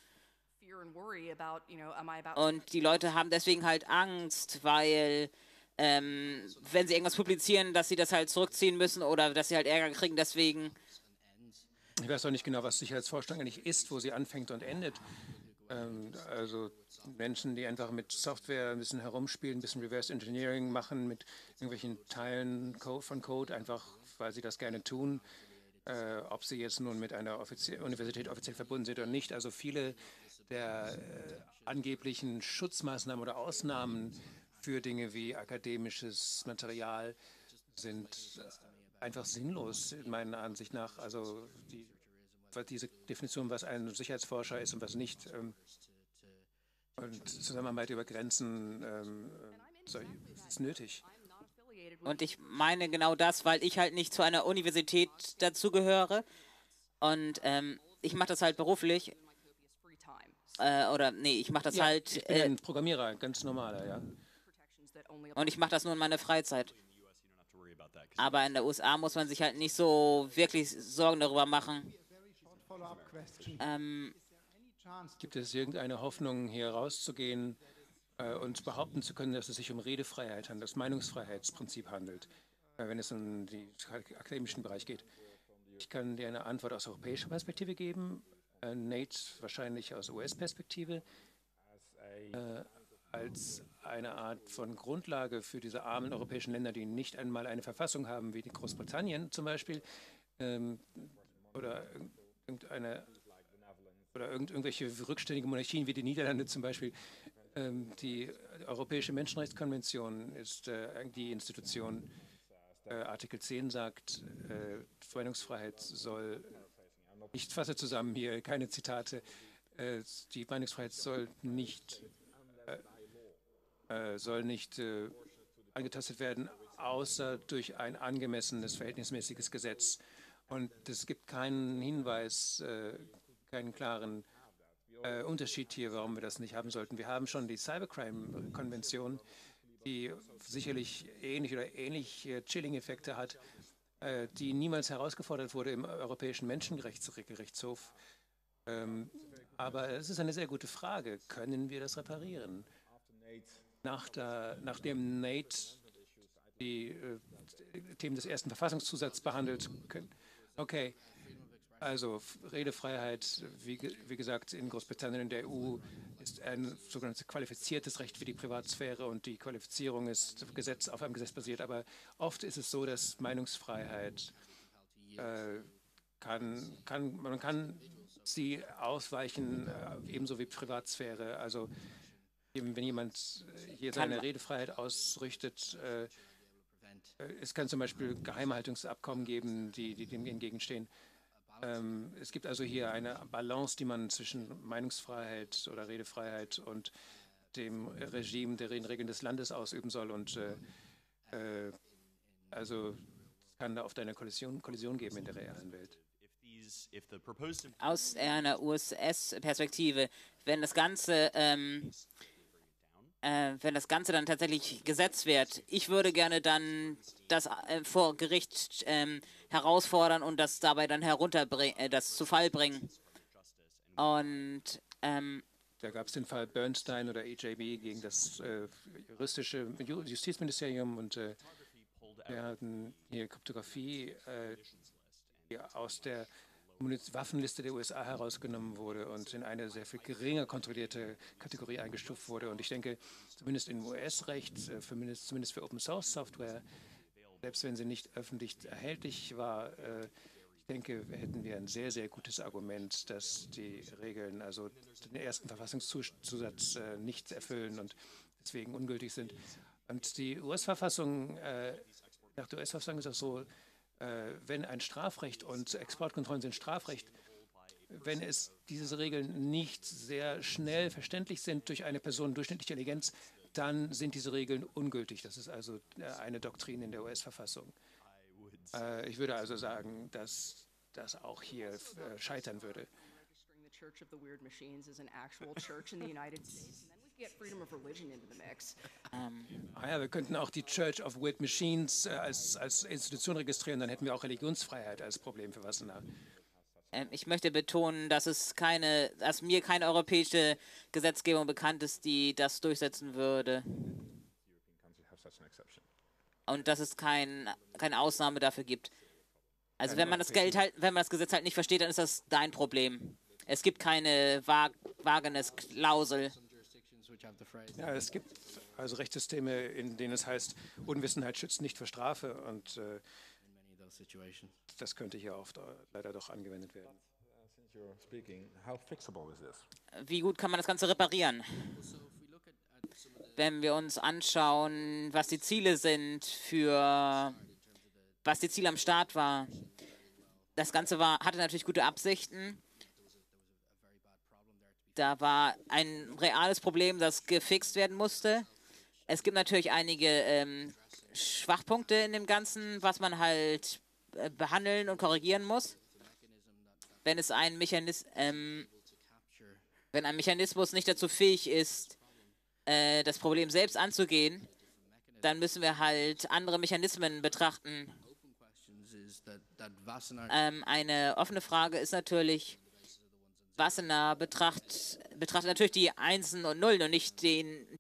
Und die Leute haben deswegen halt Angst, weil ähm, wenn sie irgendwas publizieren, dass sie das halt zurückziehen müssen oder dass sie halt Ärger kriegen deswegen. Ich weiß auch nicht genau, was Sicherheitsforschung eigentlich ist, wo sie anfängt und endet. Ähm, also Menschen, die einfach mit Software ein bisschen herumspielen, ein bisschen Reverse Engineering machen, mit irgendwelchen Teilen von Code, einfach weil sie das gerne tun, äh, ob sie jetzt nun mit einer Offizie Universität offiziell verbunden sind oder nicht. Also viele der äh, angeblichen Schutzmaßnahmen oder Ausnahmen für Dinge wie akademisches Material sind äh, einfach sinnlos, in meiner Ansicht nach. Also die, diese Definition, was ein Sicherheitsforscher ist und was nicht, ähm, und Zusammenarbeit über Grenzen ähm, so, ist nötig. Und ich meine genau das, weil ich halt nicht zu einer Universität dazugehöre. Und ähm, ich mache das halt beruflich. Äh, oder nee, ich mache das ja, halt. Ich bin äh, ein Programmierer, ganz normaler, ja. Und ich mache das nur in meiner Freizeit. Aber in der U S A muss man sich halt nicht so wirklich Sorgen darüber machen. Ähm, Gibt es irgendeine Hoffnung, hier rauszugehen äh, und behaupten zu können, dass es sich um Redefreiheit handelt, das Meinungsfreiheitsprinzip handelt, äh, wenn es um den akademischen Bereich geht? Ich kann dir eine Antwort aus europäischer Perspektive geben, äh, Nate wahrscheinlich aus U S-Perspektive. Äh, als eine Art von Grundlage für diese armen europäischen Länder, die nicht einmal eine Verfassung haben, wie die Großbritannien zum Beispiel, ähm, oder irgendeine oder irgend, irgendwelche rückständige Monarchien wie die Niederlande zum Beispiel. Ähm, die Europäische Menschenrechtskonvention ist äh, die Institution. Äh, Artikel zehn sagt, äh, Meinungsfreiheit soll, ich fasse zusammen hier, keine Zitate, äh, die Meinungsfreiheit soll nicht, äh, äh, soll nicht äh, angetastet werden, außer durch ein angemessenes, verhältnismäßiges Gesetz. Und es gibt keinen Hinweis, äh, keinen klaren äh, Unterschied hier, warum wir das nicht haben sollten. Wir haben schon die Cybercrime-Konvention, die sicherlich ähnlich oder ähnliche Chilling-Effekte hat, äh, die niemals herausgefordert wurde im Europäischen Menschenrechtsgerichtshof. Ähm, aber es ist eine sehr gute Frage. Können wir das reparieren? Nach der, nachdem Nate die äh, Themen des ersten Verfassungszusatzes behandelt, können, okay, also Redefreiheit, wie, wie gesagt, in Großbritannien und der E U ist ein sogenanntes qualifiziertes Recht für die Privatsphäre und die Qualifizierung ist Gesetz, auf einem Gesetz basiert. Aber oft ist es so, dass Meinungsfreiheit äh, kann, kann, man kann sie ausweichen, äh, ebenso wie Privatsphäre. Also eben, wenn jemand hier seine Redefreiheit ausrichtet, äh, es kann zum Beispiel Geheimhaltungsabkommen geben, die, die dem entgegenstehen. Ähm, es gibt also hier eine Balance, die man zwischen Meinungsfreiheit oder Redefreiheit und dem Regime der Regeln des Landes ausüben soll. Und äh, äh, also es kann da oft eine Kollision, Kollision geben in der realen Welt. Aus einer U S S-Perspektive, wenn das Ganze ähm, Äh, wenn das Ganze dann tatsächlich gesetzt wird. Ich würde gerne dann das äh, vor Gericht ähm, herausfordern und das dabei dann herunterbringen, äh, das zu Fall bringen. Und ähm, da gab es den Fall Bernstein oder E J B gegen das äh, juristische Justizministerium und äh, wir hatten hier Kryptographie, äh, die aus der Waffenliste der U S A herausgenommen wurde und in eine sehr viel geringer kontrollierte Kategorie eingestuft wurde. Und ich denke, zumindest im U S-Recht, zumindest, zumindest für Open-Source-Software, selbst wenn sie nicht öffentlich erhältlich war, äh, ich denke, hätten wir ein sehr, sehr gutes Argument, dass die Regeln, also den ersten Verfassungszusatz äh, nicht erfüllen und deswegen ungültig sind. Und die U S-Verfassung, äh, nach der U S-Verfassung ist es so, wenn ein Strafrecht und Exportkontrollen sind Strafrecht, wenn es diese Regeln nicht sehr schnell verständlich sind durch eine Person durchschnittlicher Intelligenz, dann sind diese Regeln ungültig. Das ist also eine Doktrin in der U S-Verfassung. Ich würde also sagen, dass das auch hier scheitern würde. ähm, Ah ja, wir könnten auch die Church of Weird Machines äh, als, als Institution registrieren, dann hätten wir auch Religionsfreiheit als Problem für Wassenaar. ähm, ich möchte betonen, dass es keine, dass mir keine europäische Gesetzgebung bekannt ist, die das durchsetzen würde. Und dass es kein, keine Ausnahme dafür gibt. Also wenn man das Geld halt, wenn man das Gesetz halt nicht versteht, dann ist das dein Problem. Es gibt keine Wagnisklausel. Ja, es gibt also Rechtssysteme, in denen es heißt, Unwissenheit schützt nicht vor Strafe und äh, das könnte hier oft leider doch angewendet werden. Wie gut kann man das Ganze reparieren? Wenn wir uns anschauen, was die Ziele sind für, was die Ziele am Start war. Das Ganze war, hatte natürlich gute Absichten. Da war ein reales Problem, das gefixt werden musste. Es gibt natürlich einige ähm, Schwachpunkte in dem Ganzen, was man halt äh, behandeln und korrigieren muss. Wenn es ein Mechanis ähm, wenn ein Mechanismus nicht dazu fähig ist, äh, das Problem selbst anzugehen, dann müssen wir halt andere Mechanismen betrachten. Ähm, eine offene Frage ist natürlich, Wassenaar betracht, betrachtet natürlich die Einsen und Nullen und nicht den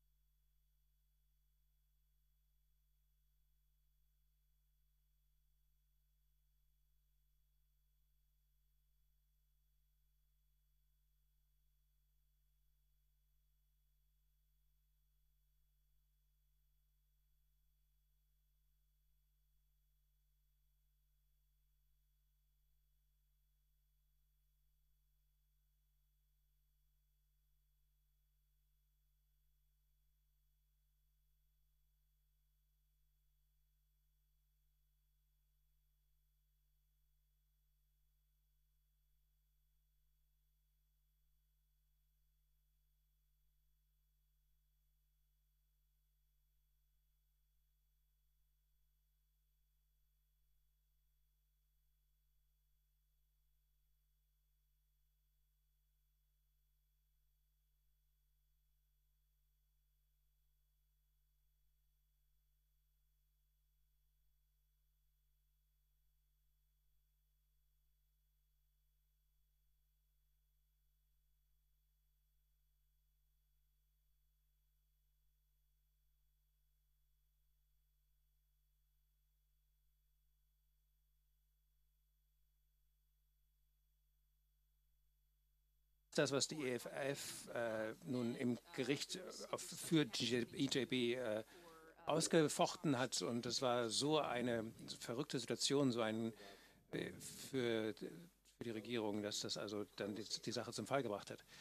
Das, was die E F F äh, nun im Gericht auf, für E J B äh, ausgefochten hat. Und das war so eine verrückte Situation, so ein äh, für, für die Regierung, dass das also dann die, die Sache zum Fall gebracht hat.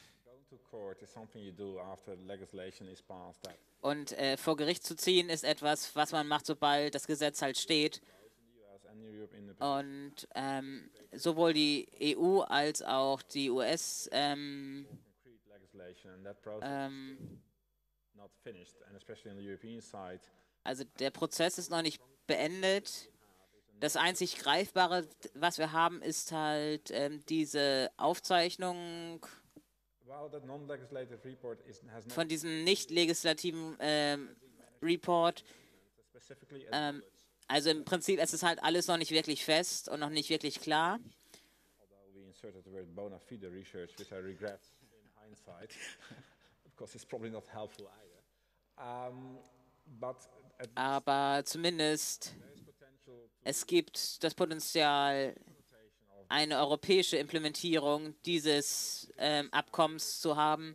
Und äh, vor Gericht zu ziehen ist etwas, was man macht, sobald das Gesetz halt steht. Und ähm, sowohl die E U als auch die U S ähm, ähm, also der Prozess ist noch nicht beendet. Das einzig Greifbare, was wir haben, ist halt ähm, diese Aufzeichnung von diesem nicht legislativen ähm, Report. Ähm, also im Prinzip es ist halt alles noch nicht wirklich fest und noch nicht wirklich klar. Aber zumindest es gibt das Potenzial, eine europäische Implementierung dieses ähm, Abkommens zu haben,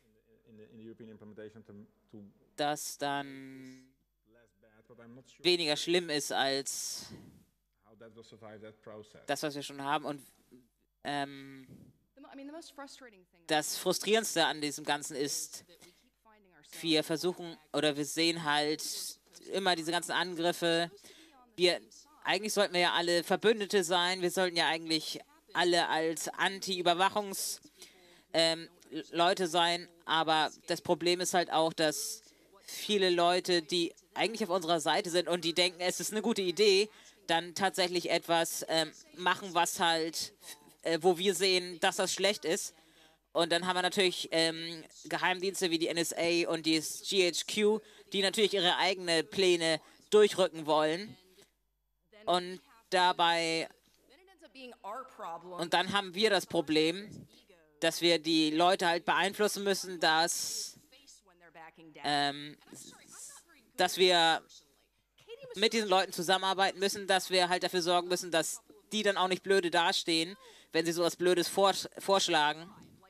das dann weniger schlimm ist als das, was wir schon haben. Und ähm, das Frustrierendste an diesem Ganzen ist, wir versuchen oder wir sehen halt immer diese ganzen Angriffe. Wir, eigentlich sollten wir ja alle Verbündete sein. Wir sollten ja eigentlich alle als Anti-Überwachungs- ähm, Leute sein. Aber das Problem ist halt auch, dass viele Leute, die eigentlich auf unserer Seite sind und die denken, es ist eine gute Idee, dann tatsächlich etwas ähm, machen, was halt, äh, wo wir sehen, dass das schlecht ist. Und dann haben wir natürlich ähm, Geheimdienste wie die N S A und die G H Q, die natürlich ihre eigenen Pläne durchrücken wollen. Und dabei, und dann haben wir das Problem, dass wir die Leute halt beeinflussen müssen, dass, ähm, dass wir mit diesen Leuten zusammenarbeiten müssen, dass wir halt dafür sorgen müssen, dass die dann auch nicht blöde dastehen, wenn sie sowas Blödes vors vorschlagen.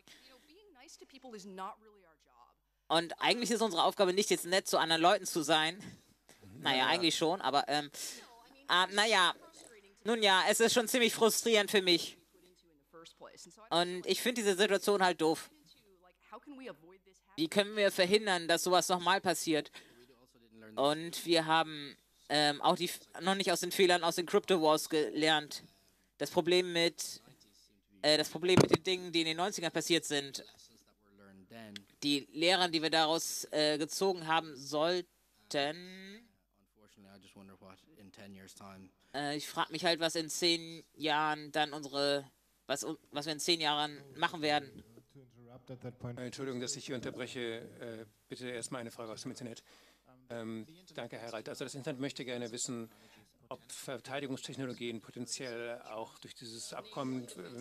Und eigentlich ist unsere Aufgabe nicht jetzt nett zu anderen Leuten zu sein. Naja, eigentlich schon, aber ähm, äh, naja, nun ja, es ist schon ziemlich frustrierend für mich. Und ich finde diese Situation halt doof. Wie können wir verhindern, dass sowas nochmal passiert? Und wir haben ähm, auch die, noch nicht aus den Fehlern aus den Crypto Wars gelernt. Das Problem mit, äh, das Problem mit den Dingen, die in den neunzigern passiert sind, die Lehren, die wir daraus äh, gezogen haben sollten. Äh, ich frage mich halt, was in zehn Jahren dann unsere, was, was wir in zehn Jahren machen werden. Entschuldigung, dass ich hier unterbreche. Äh, bitte erstmal eine Frage aus dem Internet. Ähm, danke, Herr Reit. Also das Internet möchte gerne wissen, ob Verteidigungstechnologien potenziell auch durch dieses Abkommen. Äh,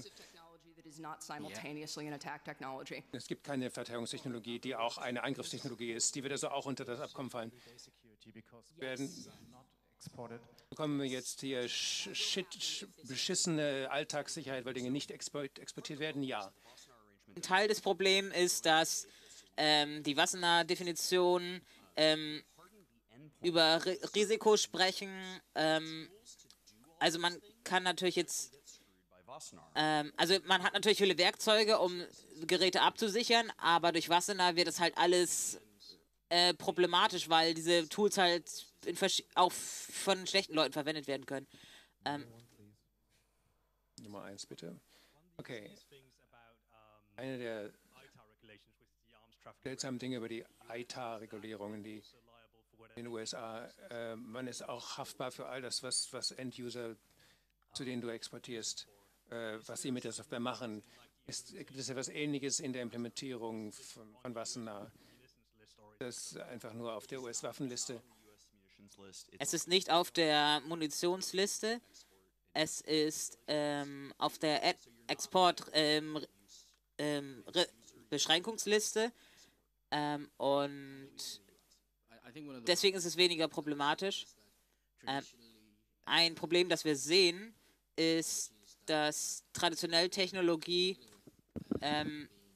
es gibt keine Verteidigungstechnologie, die auch eine Angriffstechnologie ist. Die wird also auch unter das Abkommen fallen. Werden, bekommen wir jetzt hier shit, beschissene Alltagssicherheit, weil Dinge nicht exportiert werden? Ja. Ein Teil des Problems ist, dass ähm, die Wassenaar-Definition ähm, über R Risiko sprechen. Ähm, also man kann natürlich jetzt, ähm, also man hat natürlich viele Werkzeuge, um Geräte abzusichern, aber durch Wassenaar wird es halt alles äh, problematisch, weil diese Tools halt in auch von schlechten Leuten verwendet werden können. Ähm, Nummer eins, bitte. Okay. Eine der seltsamen Dinge über die I T A R-Regulierungen, die in den U S A, äh, man ist auch haftbar für all das, was, was End-User, zu denen du exportierst, äh, was sie mit der Software machen. Ist, gibt es etwas Ähnliches in der Implementierung von, von Wassenaar? Das ist einfach nur auf der U S-Waffenliste. Es ist nicht auf der Munitionsliste. Es ist ähm, auf der e Export ähm, ähm, Beschränkungsliste. Ähm, und deswegen ist es weniger problematisch. Ähm, ein Problem, das wir sehen, ist, dass traditionell Technologie ähm,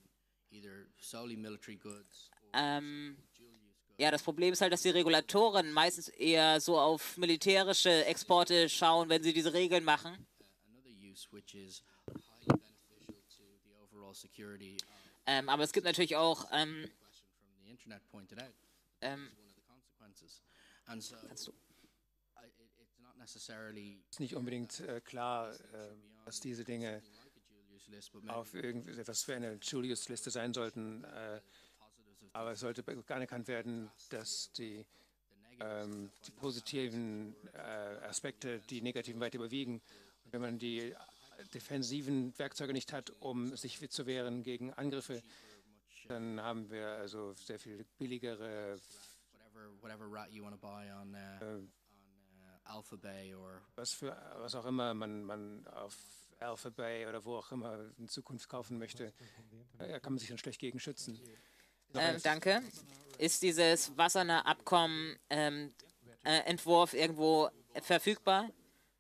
either solely military goods or Ähm, dual use goods. ja, das Problem ist halt, dass die Regulatoren meistens eher so auf militärische Exporte schauen, wenn sie diese Regeln machen. Another use which is highly beneficial to the overall security of Ähm, aber es gibt natürlich auch, ähm, the question from the internet pointed out. ähm, One of the consequences. And so kannst du, I, it, it's not necessarily Es ist nicht unbedingt äh, klar, äh, dass diese Dinge something like a dual use list, but maybe auf irgendetwas für eine Julius-Liste sein sollten. Äh, positives of aber es sollte anerkannt werden, dass die, ähm, die positiven äh, Aspekte die negativen weit überwiegen. Und wenn man die defensiven Werkzeuge nicht hat, um sich zu wehren gegen Angriffe, dann haben wir also sehr viel billigere, whatever whatever rat you want to buy on uh, on uh, Alphabay or was für was auch immer man, man auf Alphabay oder wo auch immer in Zukunft kaufen möchte. Da kann man sich dann schlecht gegen schützen. ähm, danke. Ist dieses wassernahe Abkommen ähm, äh, Entwurf irgendwo verfügbar?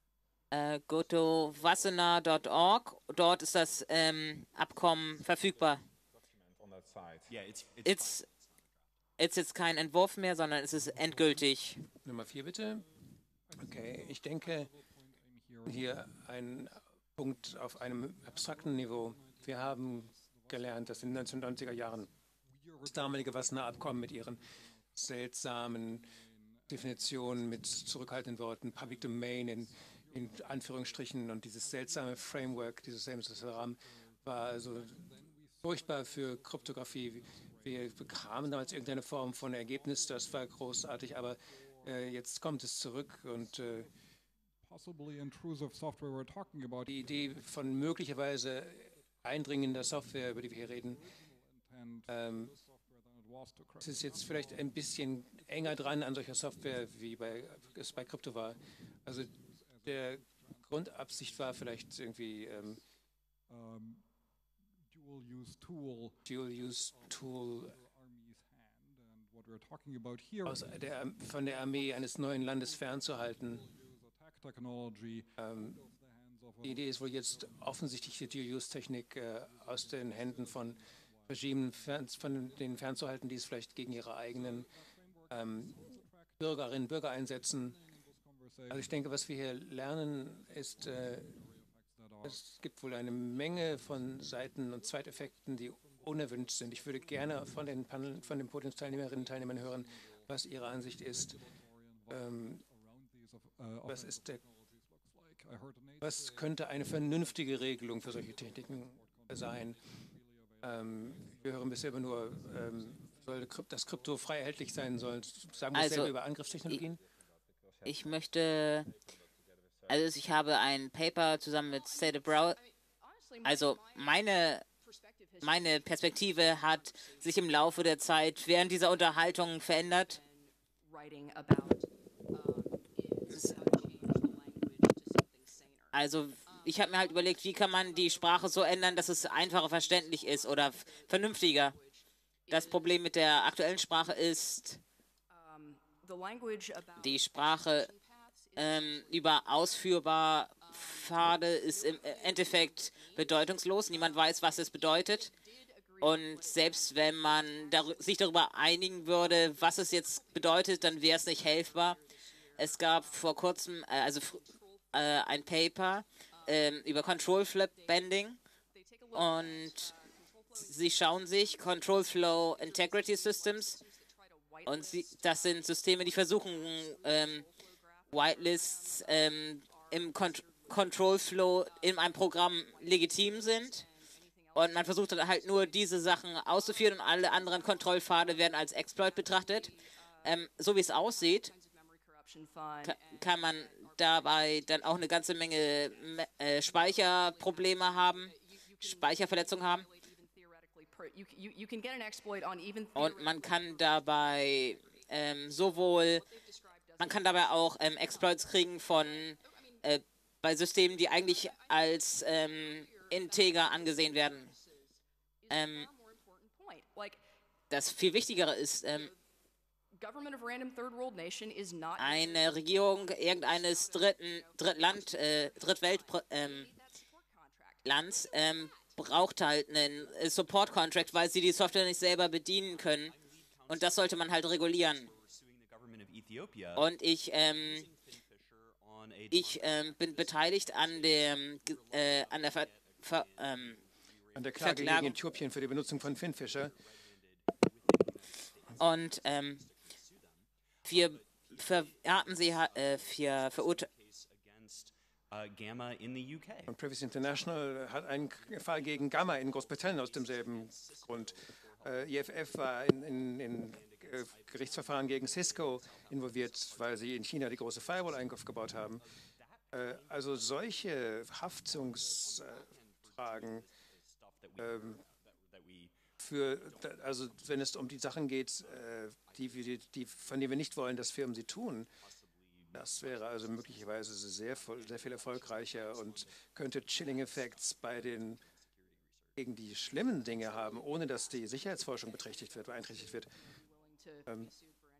Äh, go to wassenaar Punkt org. Dort ist das ähm, Abkommen verfügbar. Yeah, it's, it's It's, it's jetzt kein Entwurf mehr, sondern es ist endgültig. Nummer vier bitte. Okay, ich denke, hier ein Punkt auf einem abstrakten Niveau. Wir haben gelernt, dass in den neunzehnhundertneunziger Jahren das damalige Wassenaar Abkommen mit ihren seltsamen Definitionen, mit zurückhaltenden Worten, Public Domain in, in Anführungsstrichen und dieses seltsame Framework, dieses seltsame Rahmen war also furchtbar für Kryptographie. Wir bekamen damals irgendeine Form von Ergebnis, das war großartig, aber äh, jetzt kommt es zurück und äh, possibly intrusive software we're talking about. die Idee von möglicherweise eindringender Software, über die wir hier reden, And ähm, software than it was to crack. es ist jetzt vielleicht ein bisschen enger dran an solcher Software, wie bei, es bei Krypto war. Also der Grundabsicht war vielleicht irgendwie ähm, Um, dual-use tool Dual-Use-Tool for army's hand, and what we're talking about here aus der, von der Armee eines neuen Landes fernzuhalten. is attack technology Ähm, of the hands of Die Idee ist wohl jetzt offensichtlich die Dual-Use-Technik äh, aus den Händen von Regimen fern, von denen fernzuhalten, die es vielleicht gegen ihre eigenen ähm, Bürgerinnen und Bürger einsetzen. Also ich denke, was wir hier lernen, ist, äh, es gibt wohl eine Menge von Seiten und Zweiteffekten, die unerwünscht sind. Ich würde gerne von den Panel, von den Podiumsteilnehmerinnen und Teilnehmern hören, was ihre Ansicht ist. Ähm, was ist der Was könnte eine vernünftige Regelung für solche Techniken sein? Ähm, wir hören bisher immer nur, ähm, soll das Krypto frei erhältlich sein soll. Sagen wir Also, selber über Angriffstechnologien? Ich möchte, also ich habe ein Paper zusammen mit State Brown. Also meine, meine Perspektive hat sich im Laufe der Zeit während dieser Unterhaltung verändert. writing about um, is how to change the language to something saner. Also ich habe mir halt überlegt, wie kann man die Sprache so ändern, dass es einfacher verständlich ist oder f- vernünftiger. Das Problem mit der aktuellen Sprache ist, Um, the language about die Sprache paths is ähm, über ausführbar Pfade ist im Endeffekt bedeutungslos. Niemand weiß, was es bedeutet. Und selbst wenn man dar sich darüber einigen würde, was es jetzt bedeutet, dann wäre es nicht helfbar. Es gab vor kurzem äh, also fr- äh, ein Paper ähm, über Control Flip Bending und sie schauen sich Control Flow Integrity Systems und sie, das sind Systeme, die versuchen ähm, Whitelists ähm, im Con Control Flow in einem Programm legitim sind. Und man versucht dann halt nur diese Sachen auszuführen und alle anderen Kontrollpfade werden als Exploit betrachtet. Ähm, so wie es aussieht, memory corruption fun ka kann man dabei dann auch eine ganze Menge me- äh, Speicherprobleme haben, Speicherverletzungen haben. even theoretically per, you, you, you can get an exploit on even Und man kann dabei ähm, sowohl, man kann dabei auch ähm, Exploits kriegen von äh, bei Systemen, die eigentlich als ähm, integer angesehen werden. Ähm, more important point. Like das viel Wichtigere ist, ähm, government of random third world nation is not eine Regierung irgendeines dritten Drittland, äh, Drittwelt ähm, that support contract. Lands ähm, braucht halt einen äh, Support-Contract, weil sie die Software nicht selber bedienen können. Und das sollte man halt regulieren. Und ich, ähm, ich ähm, bin beteiligt an, dem, äh, an der Ver, Ver, ähm, An der Klage Verklagung. gegen Äthiopien für die Benutzung von Finfisher. Und ähm, wir verraten sie ha- äh, für verurteilt. Uh, Gamma in the U K. Und Privacy International hat einen K- Fall gegen Gamma in Großbritannien aus demselben Grund. Äh, I F F war in, in, in äh, Gerichtsverfahren gegen Cisco involviert, weil sie in China die große Firewall aufgebaut haben. Äh, also solche Haftungsfragen, ähm, für, also wenn es um die Sachen geht, äh, die, wir- die, von denen wir nicht wollen, dass Firmen sie tun, das wäre also möglicherweise sehr, voll- sehr viel erfolgreicher und könnte Chilling Effects bei den gegen die schlimmen Dinge haben, ohne dass die Sicherheitsforschung beträchtigt wird, beeinträchtigt wird. Ähm,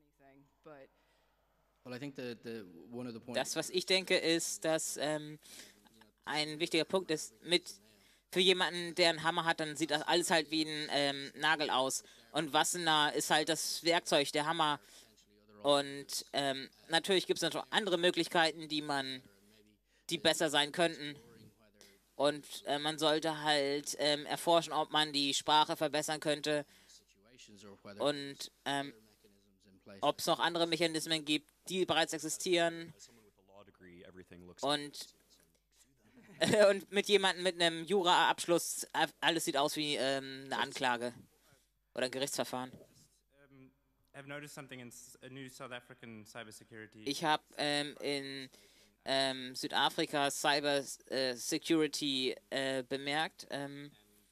Well, I think the, the, one of the points. Das, was ich denke, ist, dass ähm, ein wichtiger Punkt ist, mit für jemanden, der einen Hammer hat, dann sieht das alles halt wie ein ähm, Nagel aus. Und Wassenaar ist halt das Werkzeug, der Hammer. Und ähm, natürlich gibt es noch andere Möglichkeiten, die man, die besser sein könnten. Und äh, man sollte halt ähm, erforschen, ob man die Sprache verbessern könnte und ähm, ob es noch andere Mechanismen gibt, die bereits existieren. Und, äh, und mit jemandem mit einem Jura-Abschluss, äh, alles sieht aus wie ähm, eine Anklage oder ein Gerichtsverfahren. I've noticed something in s- a new South African cybersecurity. Ich habe ähm, in ähm, Südafrika Cyber äh, Security äh, bemerkt, ähm,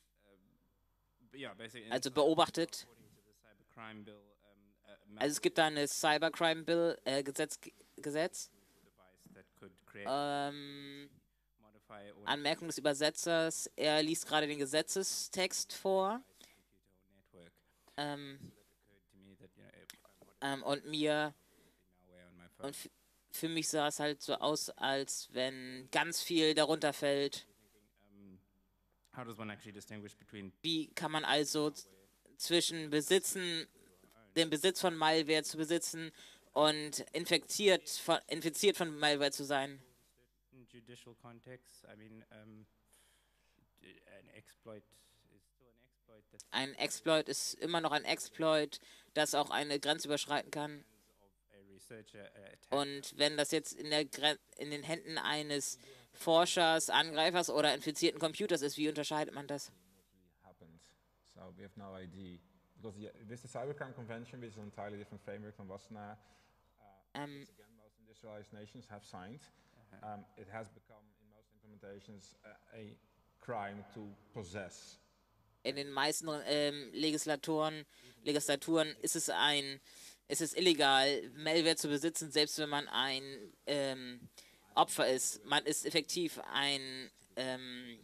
yeah, basically. in also South beobachtet. According to the Cybercrime Bill, um, a Also es gibt da eine Cybercrime Bill äh, Gesetz, Gesetz device that could create, ähm, modify, or Anmerkung des Übersetzers. Er liest gerade den Gesetzestext vor network. ähm, Occurred to me that, you know, if I modify ähm, und mir malware on my phone, und f- für mich sah es halt so aus, als wenn ganz viel darunter fällt. um, how does one actually distinguish between Wie kann man also z- zwischen Besitzen, den Besitz von Malware zu besitzen und infiziert von, infiziert von Malware zu sein? in judicial contexts? I mean, um, d- an exploit is still an exploit that's Ein Exploit ist immer noch ein Exploit, das auch eine Grenze überschreiten kann. of a researcher uh, attack. Und wenn das jetzt in, der Gren in den Händen eines Forschers, Angreifers oder infizierten Computers ist, wie unterscheidet man das? happened. So we have no idea. Because the, with the Cybercrime Convention, which is an entirely different framework than Wassenaar, Ähm, which again most industrialized nations have signed, um, it has become in most implementations a, a crime to possess. in den meisten ähm, Legislatoren, Legislaturen ist es ein, ist es illegal, Malware zu besitzen, selbst wenn man ein ähm, Opfer ist. Man ist effektiv ein, ähm,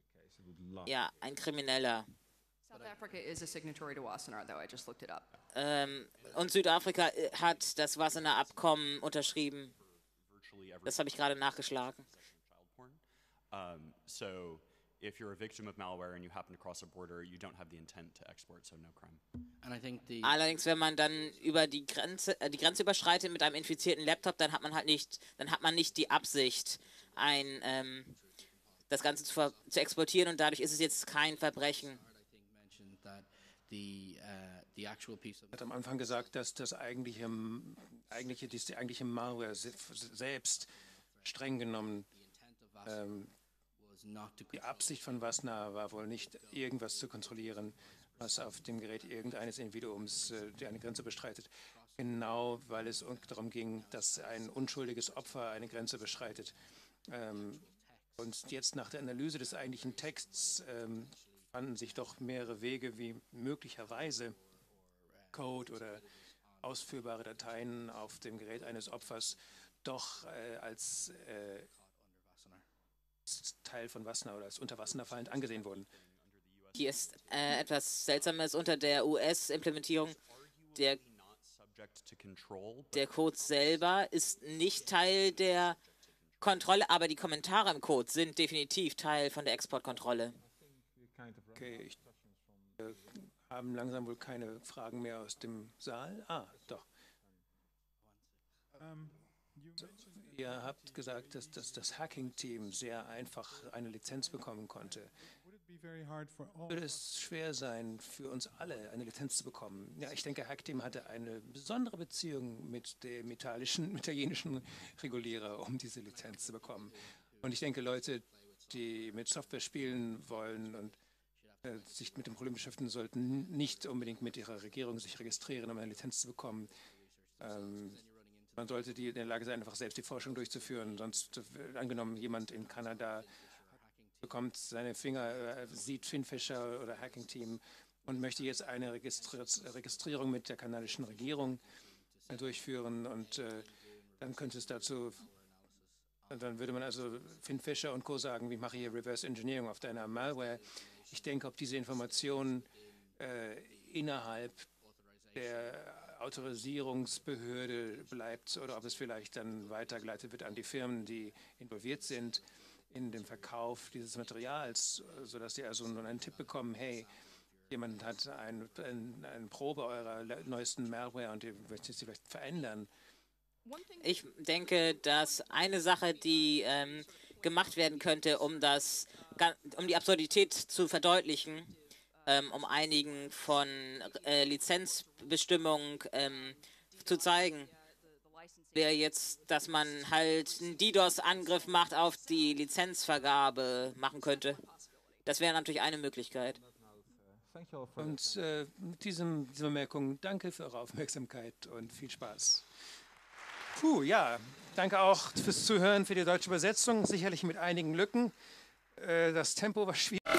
ja, ein Krimineller. South Africa is a signatory to Wassenaar, though. I just looked it up. Ähm, und Südafrika äh, hat das Wassenaar Abkommen unterschrieben. Virtually every Das habe ich gerade nachgeschlagen. child porn. Um, so if you're a victim of malware and you happen to cross a border, you don't have the intent to export, so no crime. And I think the. Allerdings, wenn man dann über die Grenze, äh, die Grenze überschreitet mit einem infizierten Laptop, dann hat man halt nicht, dann hat man nicht die Absicht, ein, ähm, das Ganze zu, ver zu exportieren und dadurch ist es jetzt kein Verbrechen. I think mentioned that the uh, the actual piece of hat am Anfang gesagt, dass das eigentliche, eigentliche, die eigentliche Malware se- selbst streng genommen intent of Wassenaar ähm, was not to die control. Absicht von Wassenaar war wohl nicht, irgendwas zu kontrollieren, was auf dem Gerät irgendeines Individuums äh, die eine Grenze bestreitet. Genau, weil es un- darum ging, dass ein unschuldiges Opfer eine Grenze beschreitet. Ähm, und jetzt nach der Analyse des eigentlichen Texts ähm, fanden sich doch mehrere Wege, wie möglicherweise Code oder ausführbare Dateien auf dem Gerät eines Opfers doch äh, als äh, Teil von Wassenaar oder als unter Wassenaar fallend angesehen wurden. Hier ist äh, etwas Seltsames unter der U S-Implementierung. Der, Not subject to control, but der Code selber ist nicht Teil der Kontrolle, aber die Kommentare im Code sind definitiv Teil von der Exportkontrolle. Okay, ich, wir haben langsam wohl keine Fragen mehr aus dem Saal. Ah, doch. So, ihr habt gesagt, dass, dass das Hacking-Team sehr einfach eine Lizenz bekommen konnte. Würde es schwer sein, für uns alle eine Lizenz zu bekommen? Ja, ich denke, Hackteam hatte eine besondere Beziehung mit dem italischen, italienischen Regulierer, um diese Lizenz zu bekommen. Und ich denke, Leute, die mit Software spielen wollen und äh, sich mit dem Problem beschäftigen sollten, nicht unbedingt mit ihrer Regierung sich registrieren, um eine Lizenz zu bekommen. Ähm, man sollte die in der Lage sein, einfach selbst die Forschung durchzuführen. Sonst, äh, angenommen, jemand in Kanada bekommt seine Finger, äh, sieht Finfisher oder Hacking Team und möchte jetzt eine Registri Registrierung mit der kanadischen Regierung äh, durchführen. Und äh, dann könnte es dazu, dann würde man also Finfisher und Co. sagen, wie mache ich hier Reverse Engineering auf deiner Malware. Ich denke, ob diese Information äh, innerhalb der Autorisierungsbehörde bleibt oder ob es vielleicht dann weitergeleitet wird an die Firmen, die involviert sind in dem Verkauf dieses Materials, sodass sie also nun einen Tipp bekommen, hey, jemand hat ein, ein, eine Probe eurer neuesten Malware und ihr möchtet sie vielleicht verändern. Ich denke, dass eine Sache, die ähm, gemacht werden könnte, um das, um die Absurdität zu verdeutlichen, ähm, um einigen von äh, Lizenzbestimmungen ähm, zu zeigen, wäre jetzt, dass man halt einen DDoS-Angriff macht auf die Lizenzvergabe machen könnte. Das wäre natürlich eine Möglichkeit. Und äh, mit diesem, dieser Bemerkung danke für eure Aufmerksamkeit und viel Spaß. Puh, ja, danke auch fürs Zuhören, für die deutsche Übersetzung, sicherlich mit einigen Lücken. Äh, das Tempo war schwierig.